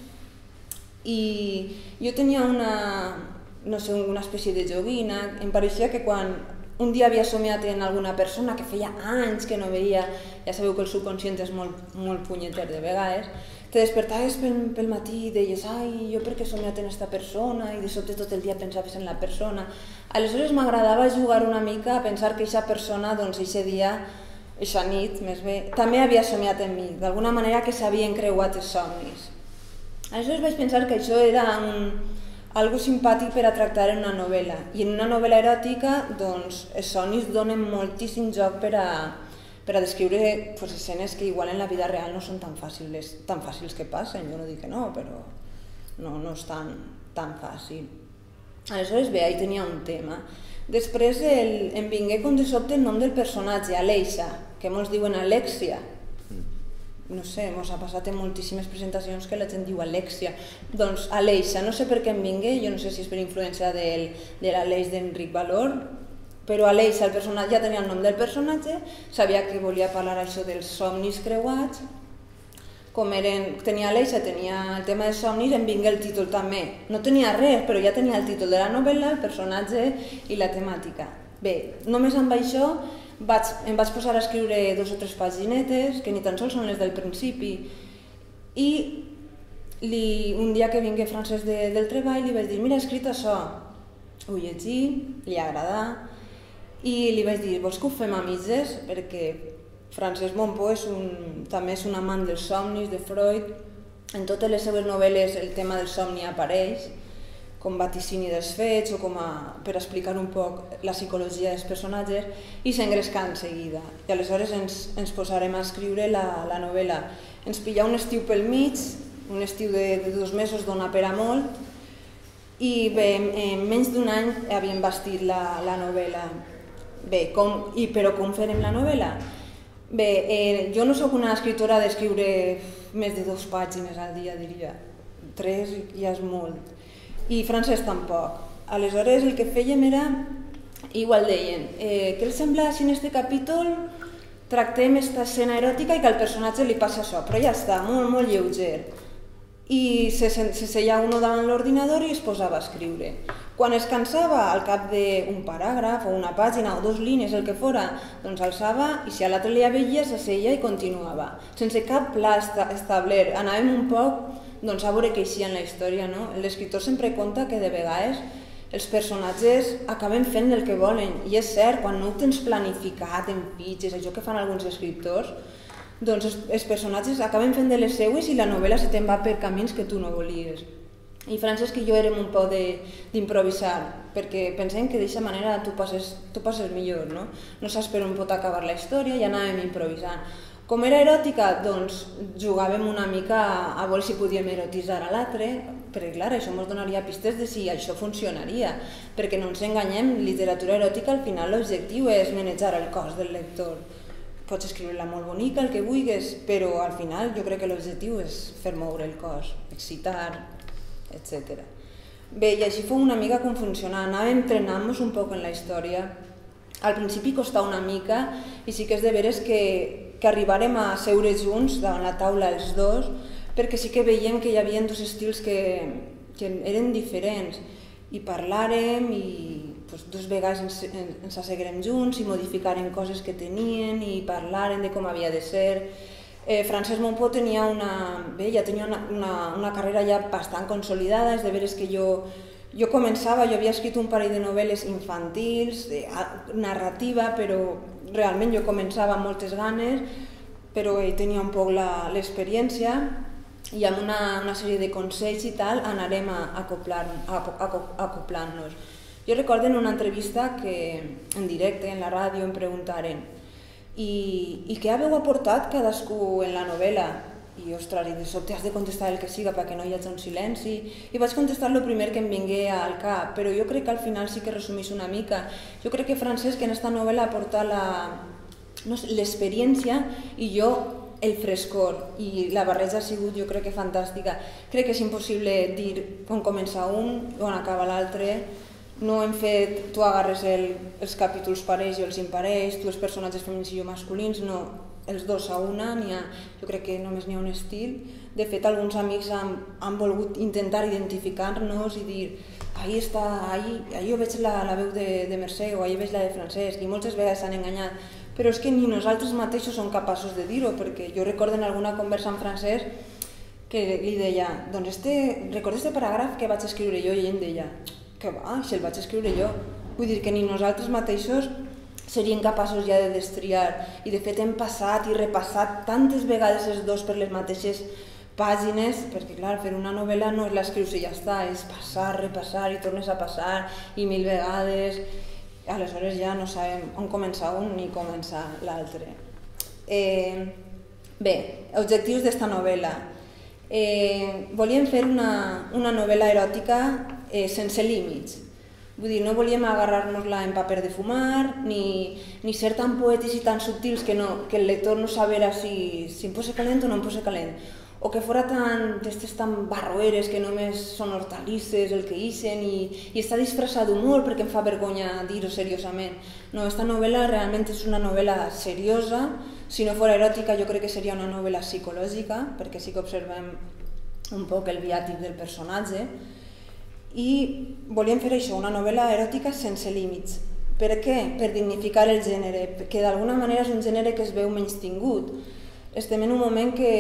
i jo tenia una, no sé, una espècie de joguina. Em pareixia que quan un dia havia somiat en alguna persona que feia anys que no veia, ja sabeu que el subconscient és molt, molt punyeter de vegades, te despertaves pel, pel matí i deies ai, jo perquè he somiat en aquesta persona, i de sobte tot el dia pensaves en la persona. Aleshores m'agradava jugar una mica a pensar que aquesta persona doncs eixe dia eixa nit, més bé, també havia somiat en mi, d'alguna manera que s'havien creuat els somnis. Aleshores vaig pensar que això era un, algo simpàtic per a tractar en una novel·la, i en una novel·la eròtica doncs, els somnis donen moltíssim joc per a, per a descriure pues, escenes que igual en la vida real no són tan fàcils, tan fàcils que passen, jo no dic que no, però no, no és tan, tan fàcil. Aleshores bé, ahí tenia un tema. Després el, em vingué com de sobte el nom del personatge, Aleixa, que molts diuen Alexia. No sé, mos ha passat en moltíssimes presentacions que la gent diu Alexia. Doncs Aleixa, no sé per què em vingué, jo no sé si és per influència del, de l'Aleix d'Enric Valor, però Aleixa, el personatge, ja tenia el nom del personatge, sabia que volia parlar això dels somnis creuats, com eren, tenia Aleixa, tenia el tema dels somnis, em vingué el títol també. No tenia res, però ja tenia el títol de la novel·la, el personatge i la temàtica. Bé, només amb això vaig, em vaig posar a escriure dos o tres paginetes, que ni tan sols són les del principi, i li, un dia que vingué Francesc de, del treball li vaig dir, mira, he escrit això. Ho llegí, li agradà, i li vaig dir, vols que ho fem a mitges? Perquè Francesc Mompó és un, també és un amant dels somnis, de Freud. En totes les seves novel·les el tema del somni apareix, com vaticini dels fets o com a, per explicar un poc la psicologia dels personatges, i s'engresca en seguida. I aleshores ens, ens posarem a escriure la, la novel·la. Ens pilla un estiu pel mig, un estiu de, de dos mesos dona per a molt, i bé, en menys d'un any havíem bastit la, la novel·la. Bé, com, i, però com farem la novel·la? Bé, eh, jo no sóc una escriptora d'escriure més de dues pàgines al dia, diria. Tres ja és molt. I Francesc tampoc. Aleshores el que fèiem era, igual deien, eh, què els sembla si en este capítol tractem esta escena eròtica i que al personatge li passa això? Però ja està, molt, molt lleuger. I se, se seia uno davant l'ordinador i es posava a escriure. Quan es cansava, al cap d'un paràgraf o una pàgina o dos línies, el que fora, doncs alçava i si a l'altre li veia, s'asseia i continuava. Sense cap pla establert. Anàvem un poc doncs, a veure què eixia en la història. No? L'escriptor sempre conta que de vegades els personatges acaben fent el que volen. I és cert, quan no ho tens planificat en fitxes, això que fan alguns escriptors, doncs els, els personatges acaben fent de les seues i la novel·la se te'n va per camins que tu no volies. I Francesc i jo érem un poc d'improvisar, perquè pensem que d'aquesta manera tu passes, tu passes millor, no? No saps per on pot acabar la història i anàvem improvisant. Com era eròtica, doncs jugàvem una mica a veure si podíem erotitzar a l'altre, perquè clar, això ens donaria pistes de si això funcionaria, perquè no ens enganyem, literatura eròtica al final l'objectiu és manejar el cos del lector. Pots escriure-la molt bonica, el que vulguis, però al final jo crec que l'objectiu és fer moure el cos, excitar, etcètera. Bé, i així fou una mica com funcionava, anàvem entrenant-nos un poc en la història. Al principi costava una mica i sí que és de veres que, que arribàrem a seure junts davant la taula els dos, perquè sí que veiem que hi havia dos estils que, que eren diferents i parlàrem i pues, dues vegades ens, ens asseguérem junts i modificarem coses que tenien i parlàrem de com havia de ser. Eh, Francesc Mompó tenia una, bé, ja tenia una, una, una carrera ja bastant consolidada, és de veres que jo, jo començava, jo havia escrit un parell de novel·les infantils, de, narrativa, però realment jo començava amb moltes ganes, però ell tenia un poc l'experiència i amb una, una sèrie de consells i tal anarem a, a acoplant-nos. Jo recordo en una entrevista que en directe, en la ràdio, em preguntaren I, i què haveu aportat cadascú en la novel·la? I, ostres, i de sobte has de contestar el que siga perquè no hi hagi un silenci. I vaig contestar el primer que em vingué al cap, però jo crec que al final sí que resumís una mica. Jo crec que Francesc en esta novel·la aporta no sé, l'experiència i jo el frescor. I la barreja ha sigut, jo crec que fantàstica. Crec que és impossible dir on comença un, on acaba l'altre. No hem fet, tu agarres el, els capítols parells i els imparells, tu els personatges femenins i jo masculins, no, els dos a una, ha, jo crec que només n'hi ha un estil. De fet, alguns amics han, han volgut intentar identificar-nos i dir ahí està, ahí, ahí jo veig la, la veu de, de Mercè o ahí veig la de Francesc, i moltes vegades s'han enganyat, però és que ni nosaltres mateixos som capaços de dir-ho, perquè jo recordo en alguna conversa amb Francesc que li deia, doncs este, recordes este paràgraf que vaig escriure jo? I ell em deia, que va, si el vaig escriure jo. Vull dir que ni nosaltres mateixos serien capaços ja de destriar. I de fet hem passat i repassat tantes vegades els dos per les mateixes pàgines, perquè clar, fer una novel·la no és l'escrius i ja està, és passar, repassar i tornes a passar i mil vegades, aleshores ja no sabem on començar un ni començar l'altre. Eh, bé, objectius d'esta novel·la. Eh, volíem fer una, una novel·la eròtica eh, sense límits. Vull dir, no volíem agarrar-nos-la en paper de fumar, ni, ni ser tan poètics i tan subtils que, no, que el lector no sabera si, si em posa calent o no em posa calent. O que fora tan, d'estes tan barroeres que només són hortalisses el que ixen i, i està disfressat d'humor perquè em fa vergonya dir-ho seriosament. No, esta novel·la realment és una novel·la seriosa. Si no fora eròtica jo crec que seria una novel·la psicològica, perquè sí que observem un poc el viàtic del personatge. I volíem fer això, una novel·la eròtica sense límits. Per què? Per dignificar el gènere, que d'alguna manera és un gènere que es veu menystingut. Estem en un moment que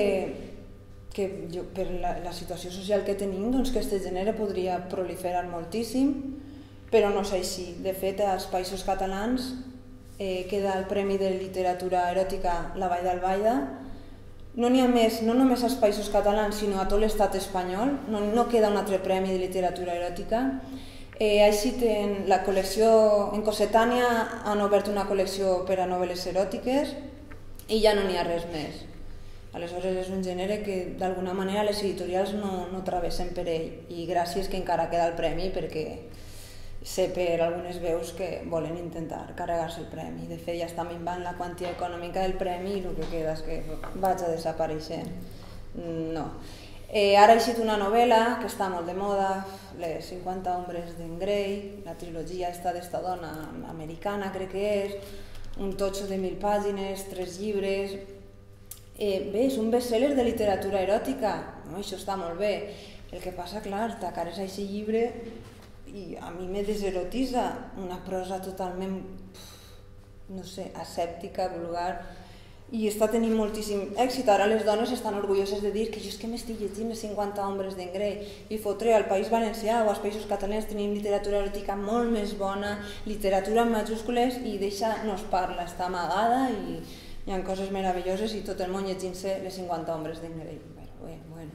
que jo, per la, la situació social que tenim, doncs que aquest gènere podria proliferar moltíssim, però no és així. De fet, als Països Catalans eh, queda el Premi de Literatura Eròtica La Vall d'Albaida. No n'hi ha més, no només als Països Catalans, sinó a tot l'estat espanyol. No, no queda un altre Premi de Literatura Eròtica. Eh, així, en la col·lecció en Cossetània han obert una col·lecció per a novel·les eròtiques i ja no n'hi ha res més. Aleshores és un gènere que d'alguna manera les editorials no, no travessen per ell i gràcies que encara queda el premi perquè sé per algunes veus que volen intentar carregar-se el premi. De fet ja està minvant la quantia econòmica del premi i el que queda és que vaig a desapareixent. No. Eh, ara ha eixit una novel·la que està molt de moda, Les cinquanta hombres d'en Grey, la trilogia està d'esta dona americana crec que és, un totxo de mil pàgines, tres llibres. Eh, bé, és un best-seller de literatura eròtica, no, això està molt bé. El que passa, clar, t'acares a aquest llibre i a mi me deserotitza una prosa totalment, no sé, asèptica, vulgar, i està tenint moltíssim èxit. Ara les dones estan orgulloses de dir que jo és que m'estic llegint les cinquanta hombres d'en Grey i fotré al País Valencià o als Països Catalans tenim literatura eròtica molt més bona, literatura en majúscules i d'eixa no es parla, està amagada i hi ha coses meravelloses i tot el món llegint-se les cinquanta hombres d'en Grey. Bueno, bueno.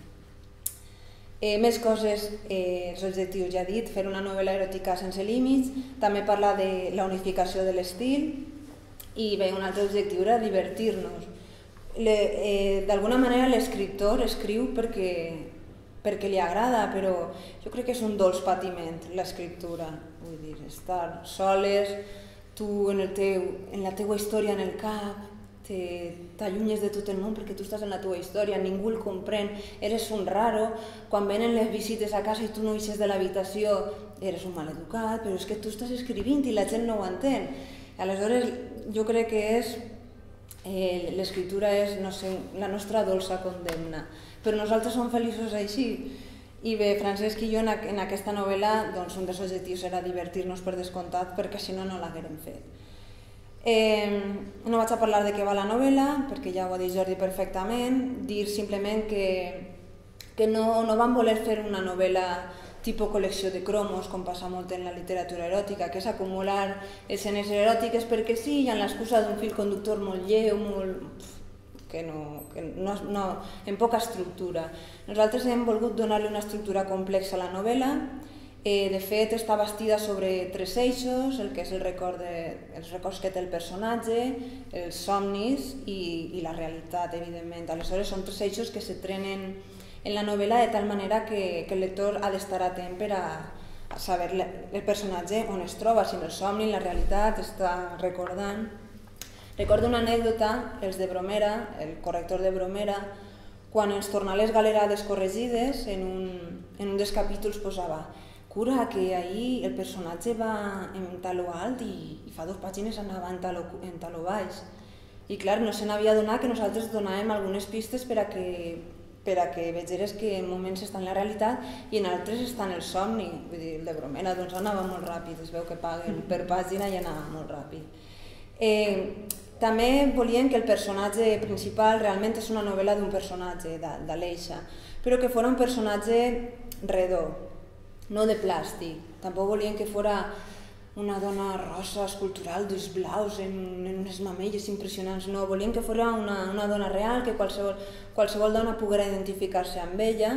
Eh, més coses, eh, els objectius ja he dit, fer una novel·la eròtica sense límits, també parla de la unificació de l'estil i bé, un altre objectiu era divertir-nos. Eh, D'alguna manera l'escriptor escriu perquè, perquè li agrada, però jo crec que és un dolç patiment l'escriptura. Vull dir, estar soles, tu en, el teu, en la teua història en el cap, t'allunyes de tot el món perquè tu estàs en la teva història, ningú el comprèn, eres un raro, quan venen les visites a casa i tu no eixes de l'habitació, eres un maleducat, però és que tu estàs escrivint i la gent no ho entén. Aleshores, jo crec que és, eh, l'escriptura és, no sé, la nostra dolça condemna, però nosaltres som feliços així. I bé, Francesc i jo en, en aquesta novel·la, doncs un dels objectius era divertir-nos per descomptat, perquè si no, no l'haguérem fet. Eh, no vaig a parlar de què va la novel·la, perquè ja ho ha dit Jordi perfectament, dir simplement que, que no, no van voler fer una novel·la tipus col·lecció de cromos, com passa molt en la literatura eròtica, que és acumular escenes eròtiques perquè sí, i amb l'excusa d'un fil conductor molt lleu, molt... que no, que no, no, en poca estructura. Nosaltres hem volgut donar-li una estructura complexa a la novel·la. Eh, de fet, està bastida sobre tres eixos, el que és el record de, els records que té el personatge, els somnis i, i la realitat, evidentment. Aleshores, són tres eixos que se trenen en la novel·la de tal manera que, que el lector ha d'estar atent per a, a saber el personatge on es troba, si en el somni, en la realitat, està recordant. Recordo una anècdota, els de Bromera, el corrector de Bromera, quan ens torna les galerades corregides, en un, en un dels capítols posava cura, que ahir el personatge va en taló alt i, i fa dos pàgines anava en taló, en taló baix. I clar, no se n'havia donat que nosaltres donàvem algunes pistes per a que, per a que vegeres que en moments està en la realitat i en altres està en el somni. Vull dir, el de Bromera doncs anava molt ràpid, es veu que paguen per pàgina i anava molt ràpid. Eh, també volien que el personatge principal realment és una novel·la d'un personatge, d'Aleixa, però que fos un personatge redó, no de plàstic. Tampoc volien que fos una dona rosa, escultural, d'ulls blaus, en, en unes mamelles impressionants. No, volien que fos una, una dona real, que qualsevol, qualsevol dona poguera identificar-se amb ella.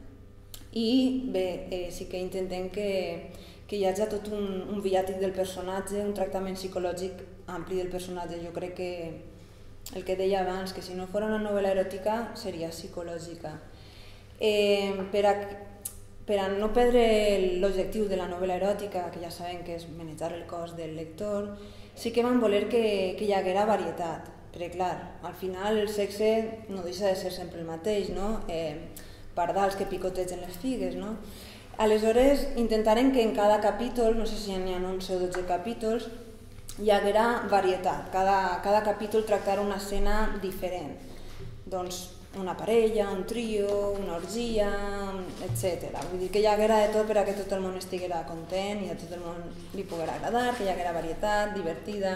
I bé, eh, sí que intentem que, que hi hagi tot un, un viàtic del personatge, un tractament psicològic ampli del personatge. Jo crec que el que deia abans, que si no fos una novel·la eròtica seria psicològica. Eh, per a Per a no perdre l'objectiu de la novel·la eròtica, que ja sabem que és manejar el cos del lector, sí que van voler que, que hi haguera varietat. Perquè, clar, al final el sexe no deixa de ser sempre el mateix, no? Eh, pardals que picotegen les figues, no? Aleshores, intentarem que en cada capítol, no sé si n'hi ha onze o dotze capítols, hi haguera varietat. Cada, cada capítol tractarà una escena diferent. Doncs una parella, un trio, una orgia, etcètera. Vull dir que hi haguera de tot per a que tot el món estiguera content i a tot el món li poguera agradar, que hi haguera varietat, divertida.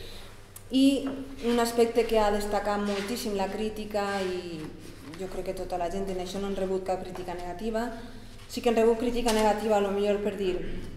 I un aspecte que ha destacat moltíssim la crítica, i jo crec que tota la gent en això no han rebut cap crítica negativa, sí que han rebut crítica negativa a lo millor per dir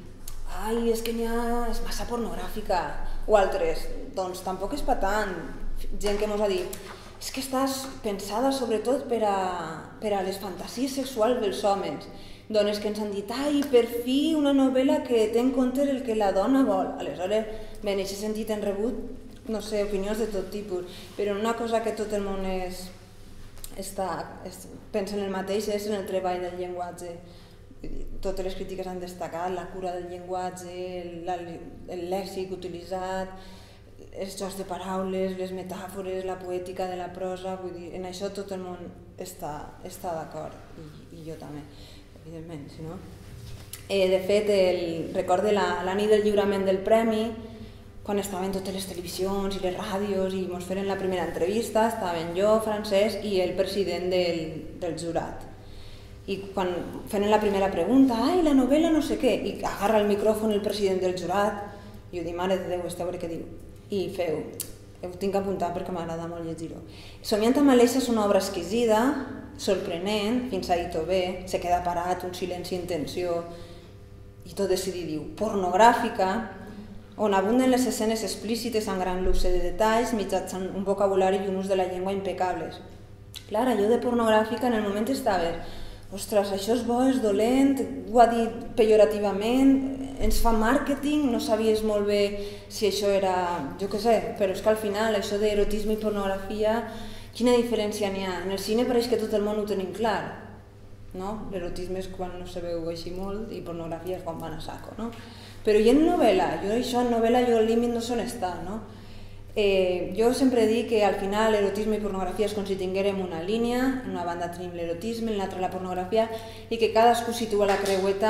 ai, és que n'hi ha, és massa pornogràfica, o altres, doncs tampoc és per tant. Gent que mos ha dit és que estàs pensada sobretot per a, per a les fantasies sexuals dels homes. Dones que ens han dit, ai, per fi una novel·la que té en compte el que la dona vol. Aleshores, bé, en aquest sentit hem rebut, no sé, opinions de tot tipus, però una cosa que tot el món és, està, és, pensa en el mateix és en el treball del llenguatge. Totes les crítiques han destacat la cura del llenguatge, el, el lèxic utilitzat, els jocs de paraules, les metàfores, la poètica de la prosa, vull dir, en això tot el món està, està d'acord, i, i jo també, evidentment, si no? Eh, de fet, el, recorde la, la nit del lliurament del premi, quan estaven totes les televisions i les ràdios i ens feren la primera entrevista, estaven jo, Francesc i el president del, del jurat. I quan feren la primera pregunta, ai, la novel·la no sé què, i agarra el micròfon el president del jurat, i ho dic, mare de Déu, esteu a veure què diu. I feu, ho tinc que apuntar perquè m'agrada molt llegir-ho. Somiant amb Aleixia és una obra exquisida, sorprenent, fins ahí tot bé, se queda parat, un silenci en tensió, i tot decidit diu, pornogràfica, on abunden les escenes explícites amb gran luxe de detalls, mitjançant un vocabulari i un ús de la llengua impecables. Clar, allò de pornogràfica en el moment estava, ostres, això és bo, és dolent, ho ha dit pejorativament, ens fa màrqueting, no sabies molt bé si això era, jo què sé, però és que al final això d'erotisme i pornografia, quina diferència n'hi ha? En el cine pareix que tot el món ho tenim clar, no? L'erotisme és quan no se veu així molt i pornografia és quan van a saco, no? Però i en novel·la, jo això en novel·la jo el límit no són està, no? Eh, jo sempre dic que al final l'erotisme i pornografia és com si tinguérem una línia, en una banda tenim l'erotisme, en l'altra la pornografia, i que cadascú situa la creueta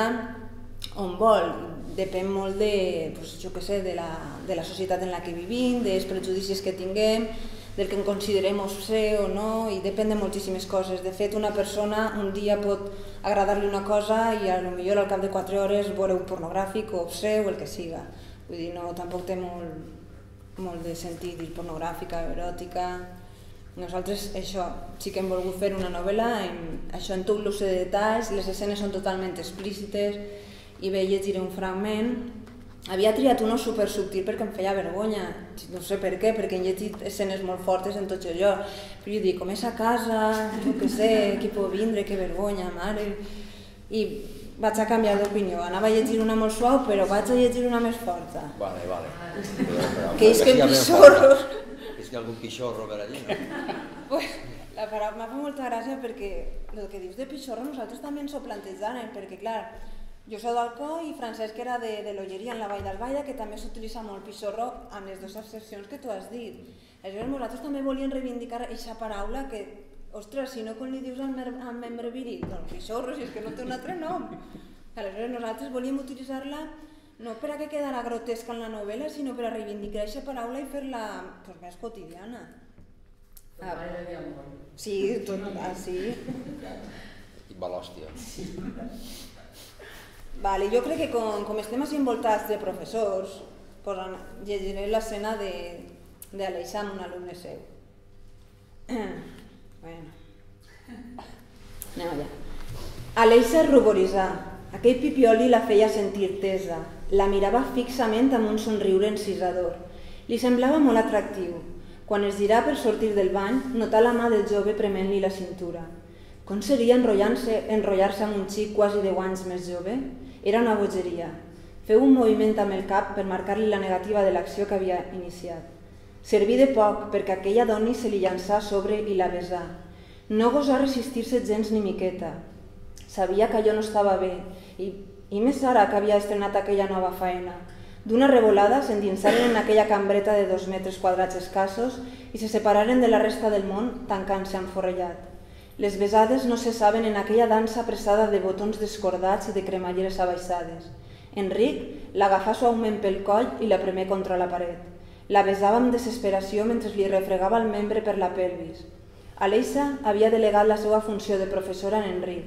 on vol. Depèn molt de, doncs, jo què sé, de la, de la societat en la que vivim, dels prejudicis que tinguem, del que en considerem obscè o no, i depèn de moltíssimes coses. De fet, una persona un dia pot agradar-li una cosa i potser al cap de quatre hores veure un pornogràfic o obscè o el que siga. Vull dir, no, tampoc té molt, molt de sentit dir pornogràfica, eròtica. Nosaltres això, sí que hem volgut fer una novel·la, això en tot l'ús de detalls, les escenes són totalment explícites, i bé, llegiré un fragment. Havia triat uno super subtil perquè em feia vergonya, no sé per què, perquè he llegit escenes molt fortes en tots els llocs, però jo dic, com és a casa, no què sé, qui pot vindre, que vergonya, mare... I vaig a canviar d'opinió, anava a llegir una molt suau, però vaig a llegir una més forta. Vale, vale. Que és que pixorro... És que algun pixorro per allí, no? Pues, la paraula m'ha fet molta gràcia perquè el que dius de pixorro nosaltres també ens ho plantejàvem, perquè clar, jo soc d'Alcó i Francesc era de, de l'Olleria en la Vall d'Albaida, que també s'utilitza molt pixorro amb les dues excepcions que tu has dit. Aleshores, nosaltres també volíem reivindicar aquesta paraula que, ostres, si no com li dius al membre viril, doncs pixorro, si és que no té un altre nom. Aleshores, nosaltres volíem utilitzar-la no per a que quedara grotesca en la novel·la, sinó per a reivindicar aquesta paraula i fer-la pues, més quotidiana. Ah, sí, tot així. I va l'hòstia. Vale, jo crec que com, com estem així envoltats de professors, pues, llegiré l'escena d'Aleixia amb un alumne seu. Bueno. Anem allà. Aleixia es ruboritzà. Aquell pipioli la feia sentir tesa, la mirava fixament amb un somriure encisador. Li semblava molt atractiu. Quan es girà per sortir del bany, notà la mà del jove prement-li la cintura. Com seria enrotllar-se amb un xic quasi deu anys més jove? Era una bogeria. Feu un moviment amb el cap per marcar-li la negativa de l'acció que havia iniciat. Serví de poc perquè aquella dona se li llançà a sobre i la besà. No gosà resistir-se gens ni miqueta. Sabia que allò no estava bé, i, i més ara que havia estrenat aquella nova faena. D'una revolada s'endinsaren en aquella cambreta de dos metres quadrats escassos i se separaren de la resta del món tancant-se amb forrellat. Les besades no cessaven en aquella dansa apressada de botons descordats i de cremalleres abaixades. Enric l'agafà suaument pel coll i la premé contra la paret. La besava amb desesperació mentre li refregava el membre per la pelvis. Aleixia havia delegat la seva funció de professora en Enric.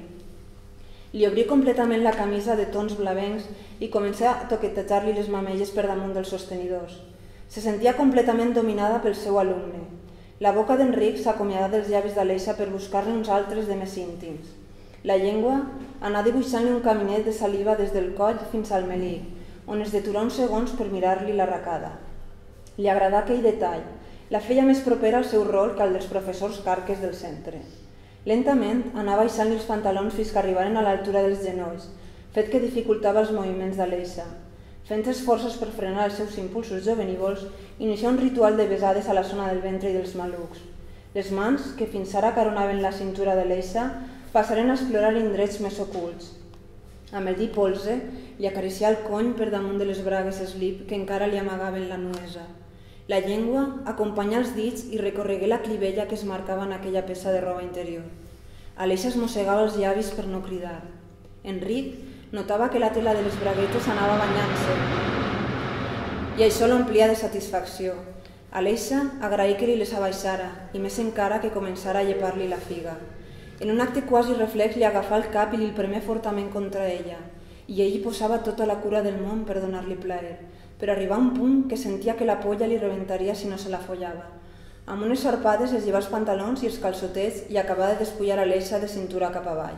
Li obrí completament la camisa de tons blavencs i començà a toquetejar-li les mamelles per damunt dels sostenidors. Se sentia completament dominada pel seu alumne. La boca d'Enric s'acomiadà dels llavis d'Aleixia per buscar-ne uns altres de més íntims. La llengua anà dibuixant-li un caminet de saliva des del coll fins al melic, on es deturà uns segons per mirar-li l'arracada. Li agradà aquell detall. La feia més propera al seu rol que al dels professors carques del centre. Lentament anà baixant-li els pantalons fins que arribaren a l'altura dels genolls, fet que dificultava els moviments d'Aleixia. Fent esforços per frenar els seus impulsos jovenívols, inicià un ritual de besades a la zona del ventre i dels malucs. Les mans, que fins ara caronaven la cintura d'Aleixia, passaren a explorar indrets més ocults. Amb el dit polze, li acaricià el cony per damunt de les bragues slip que encara li amagaven la nuesa. La llengua acompanyà els dits i recorregué la clivella que es marcava en aquella peça de roba interior. Aleixia es mossegava els llavis per no cridar. Enric notava que la tela de les braguetes anava banyant-se i això l'omplia de satisfacció. Aleixia agraí que li les abaixara i més encara que començara a llepar-li la figa. En un acte quasi reflex li agafà el cap i li premé fortament contra ella i ell hi posava tota la cura del món per donar-li plaer, però arribà a un punt que sentia que la polla li rebentaria si no se la follava. Amb unes sarpades es llevà els pantalons i els calçotets i acabà de despullar Aleixia de cintura cap avall.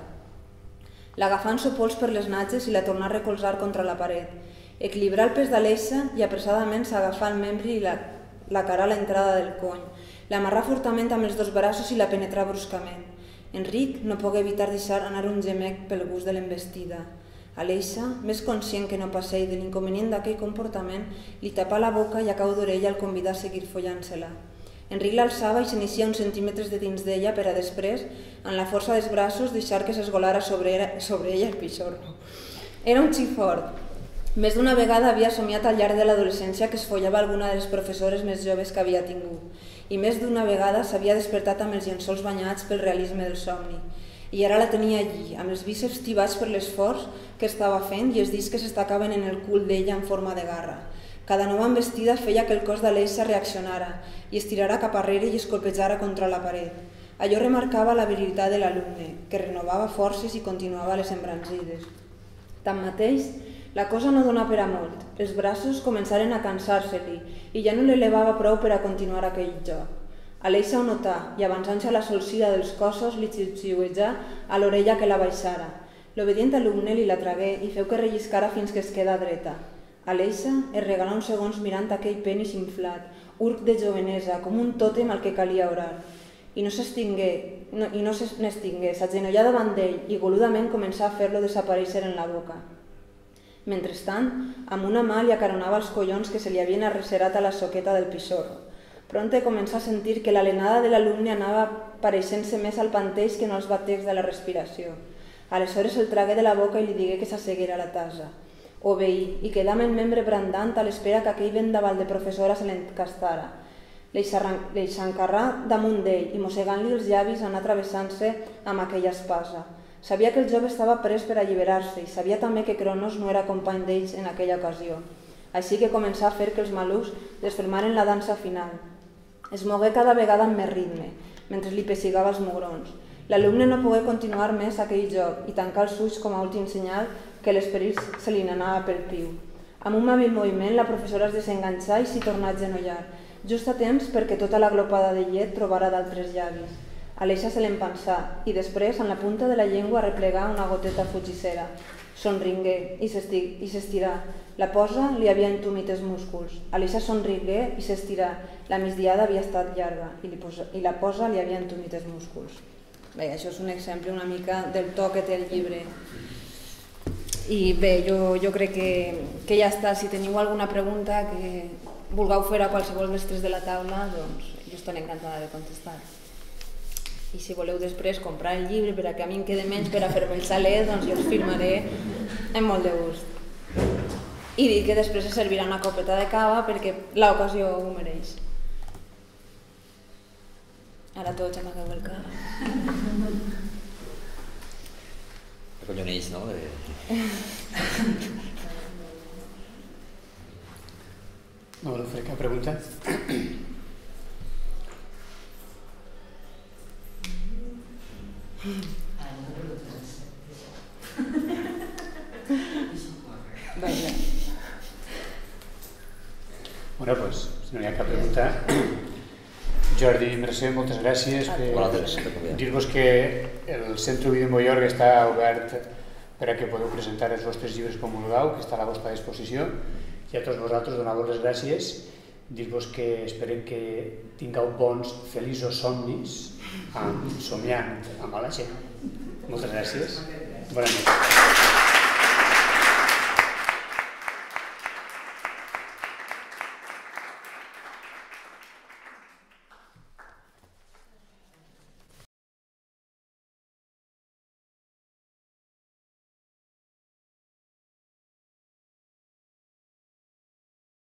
L'agafà en sopols per les natges i la tornà a recolzar contra la paret. Equilibrà el pes d'Aleixia i apressadament s'agafà el membre i la, la cara a l'entrada del cony. L'amarrà fortament amb els dos braços i la penetrà bruscament. Enric no pogué evitar deixar anar un gemec pel gust de l'embestida. Aleixia, més conscient que no passei de l'inconvenient d'aquell comportament, li tapà la boca i a cau d'orella el convidà a seguir follant-se-la. Enric l'alçava i s'inicia uns centímetres de dins d'ella per a després, amb la força dels braços, deixar que s'esgolara sobre, sobre ella el pixorro. Era un xic fort. Més d'una vegada havia somiat al llarg de l'adolescència que es follava alguna de les professores més joves que havia tingut, i més d'una vegada s'havia despertat amb els llençols banyats pel realisme del somni. I ara la tenia allí, amb els bíceps tibats per l'esforç que estava fent i els dits que s'estacaven en el cul d'ella en forma de garra. Cada nova embestida feia que el cos d'Aleixia reaccionara i estirara cap arrere i es colpejara contra la paret. Allò remarcava la virilitat de l'alumne, que renovava forces i continuava les embranzides. Tanmateix, la cosa no donà per a molt. Els braços començaren a cansar-se-li i ja no l'elevava prou per a continuar aquell joc. Aleixia ho notà i, avançant-se a la solsida dels cossos, li xiuxiuejà a l'orella que la baixara. L'obedient alumne li la tragué i feu que relliscara fins que es quedà dreta. Aleixia es regalà uns segons mirant aquell penis inflat, urc de jovenesa, com un tòtem al que calia orar. I no s'extingué, no, i no s'extingué, s'agenollà davant d'ell i goludament començà a fer-lo desaparèixer en la boca. Mentrestant, amb una mà li acaronava els collons que se li havien arrecerat a la soqueta del pixorro. Pronte començà a sentir que l'alenada de l'alumne anava pareixent-se més al panteix que no als batecs de la respiració. Aleshores el tragué de la boca i li digué que s'asseguera a la tassa. Obeí i quedà amb el membre brandant a l'espera que aquell vendaval de professora se l'encastara. L'eixancarrà damunt d'ell i mossegant-li els llavis anà travessant-se amb aquella espasa. Sabia que el jove estava pres per alliberar-se i sabia també que Cronos no era company d'ells en aquella ocasió. Així que començà a fer que els malucs desfermaren la dansa final. Es mogué cada vegada amb més ritme, mentre li pessigava els mugrons. L'alumne no pogué continuar més aquell joc i tancà els ulls com a últim senyal que l'esperit se li n'anava pel piu. Amb un hàbil moviment, la professora es desenganxà i s'hi tornà a agenollar, just a temps perquè tota la glopada de llet trobara d'altres llavis. Aleixia se l'empensà i després, en la punta de la llengua, replegà una goteta fugissera. somringué i s'estirà. La posa li havia entumit els músculs. Alicia somrigué i s'estirà. La migdiada havia estat llarga i la posa li havia entumit els músculs. Bé, això és un exemple una mica del to que té el llibre. I bé, jo crec que ja està. Si teniu alguna pregunta que vulgueu fer a qualsevol dels tres de la taula, doncs jo estaré encantada de contestar. I si voleu després comprar el llibre perquè a mi em queda menys per a fer-me el xalet, doncs jo els firmaré amb molt de gust. I dir que després es servirà una copeta de cava perquè l'ocasió ho mereix. Ara tots amagueu el cap. Colloneix, no? No voleu fer cap pregunta? Bueno, doncs, si no hi ha cap pregunta, Jordi i Mercè, moltes gràcies. Dir-vos que el Centre Ovidi Montllor està obert per a que podeu presentar els vostres llibres com vulgueu, que està a la vostra disposició, i a tots vosaltres donar-vos les gràcies. Dir-vos que esperem que tingueu bons, feliços somnis somiant amb la gent. Moltes gràcies. Bona nit.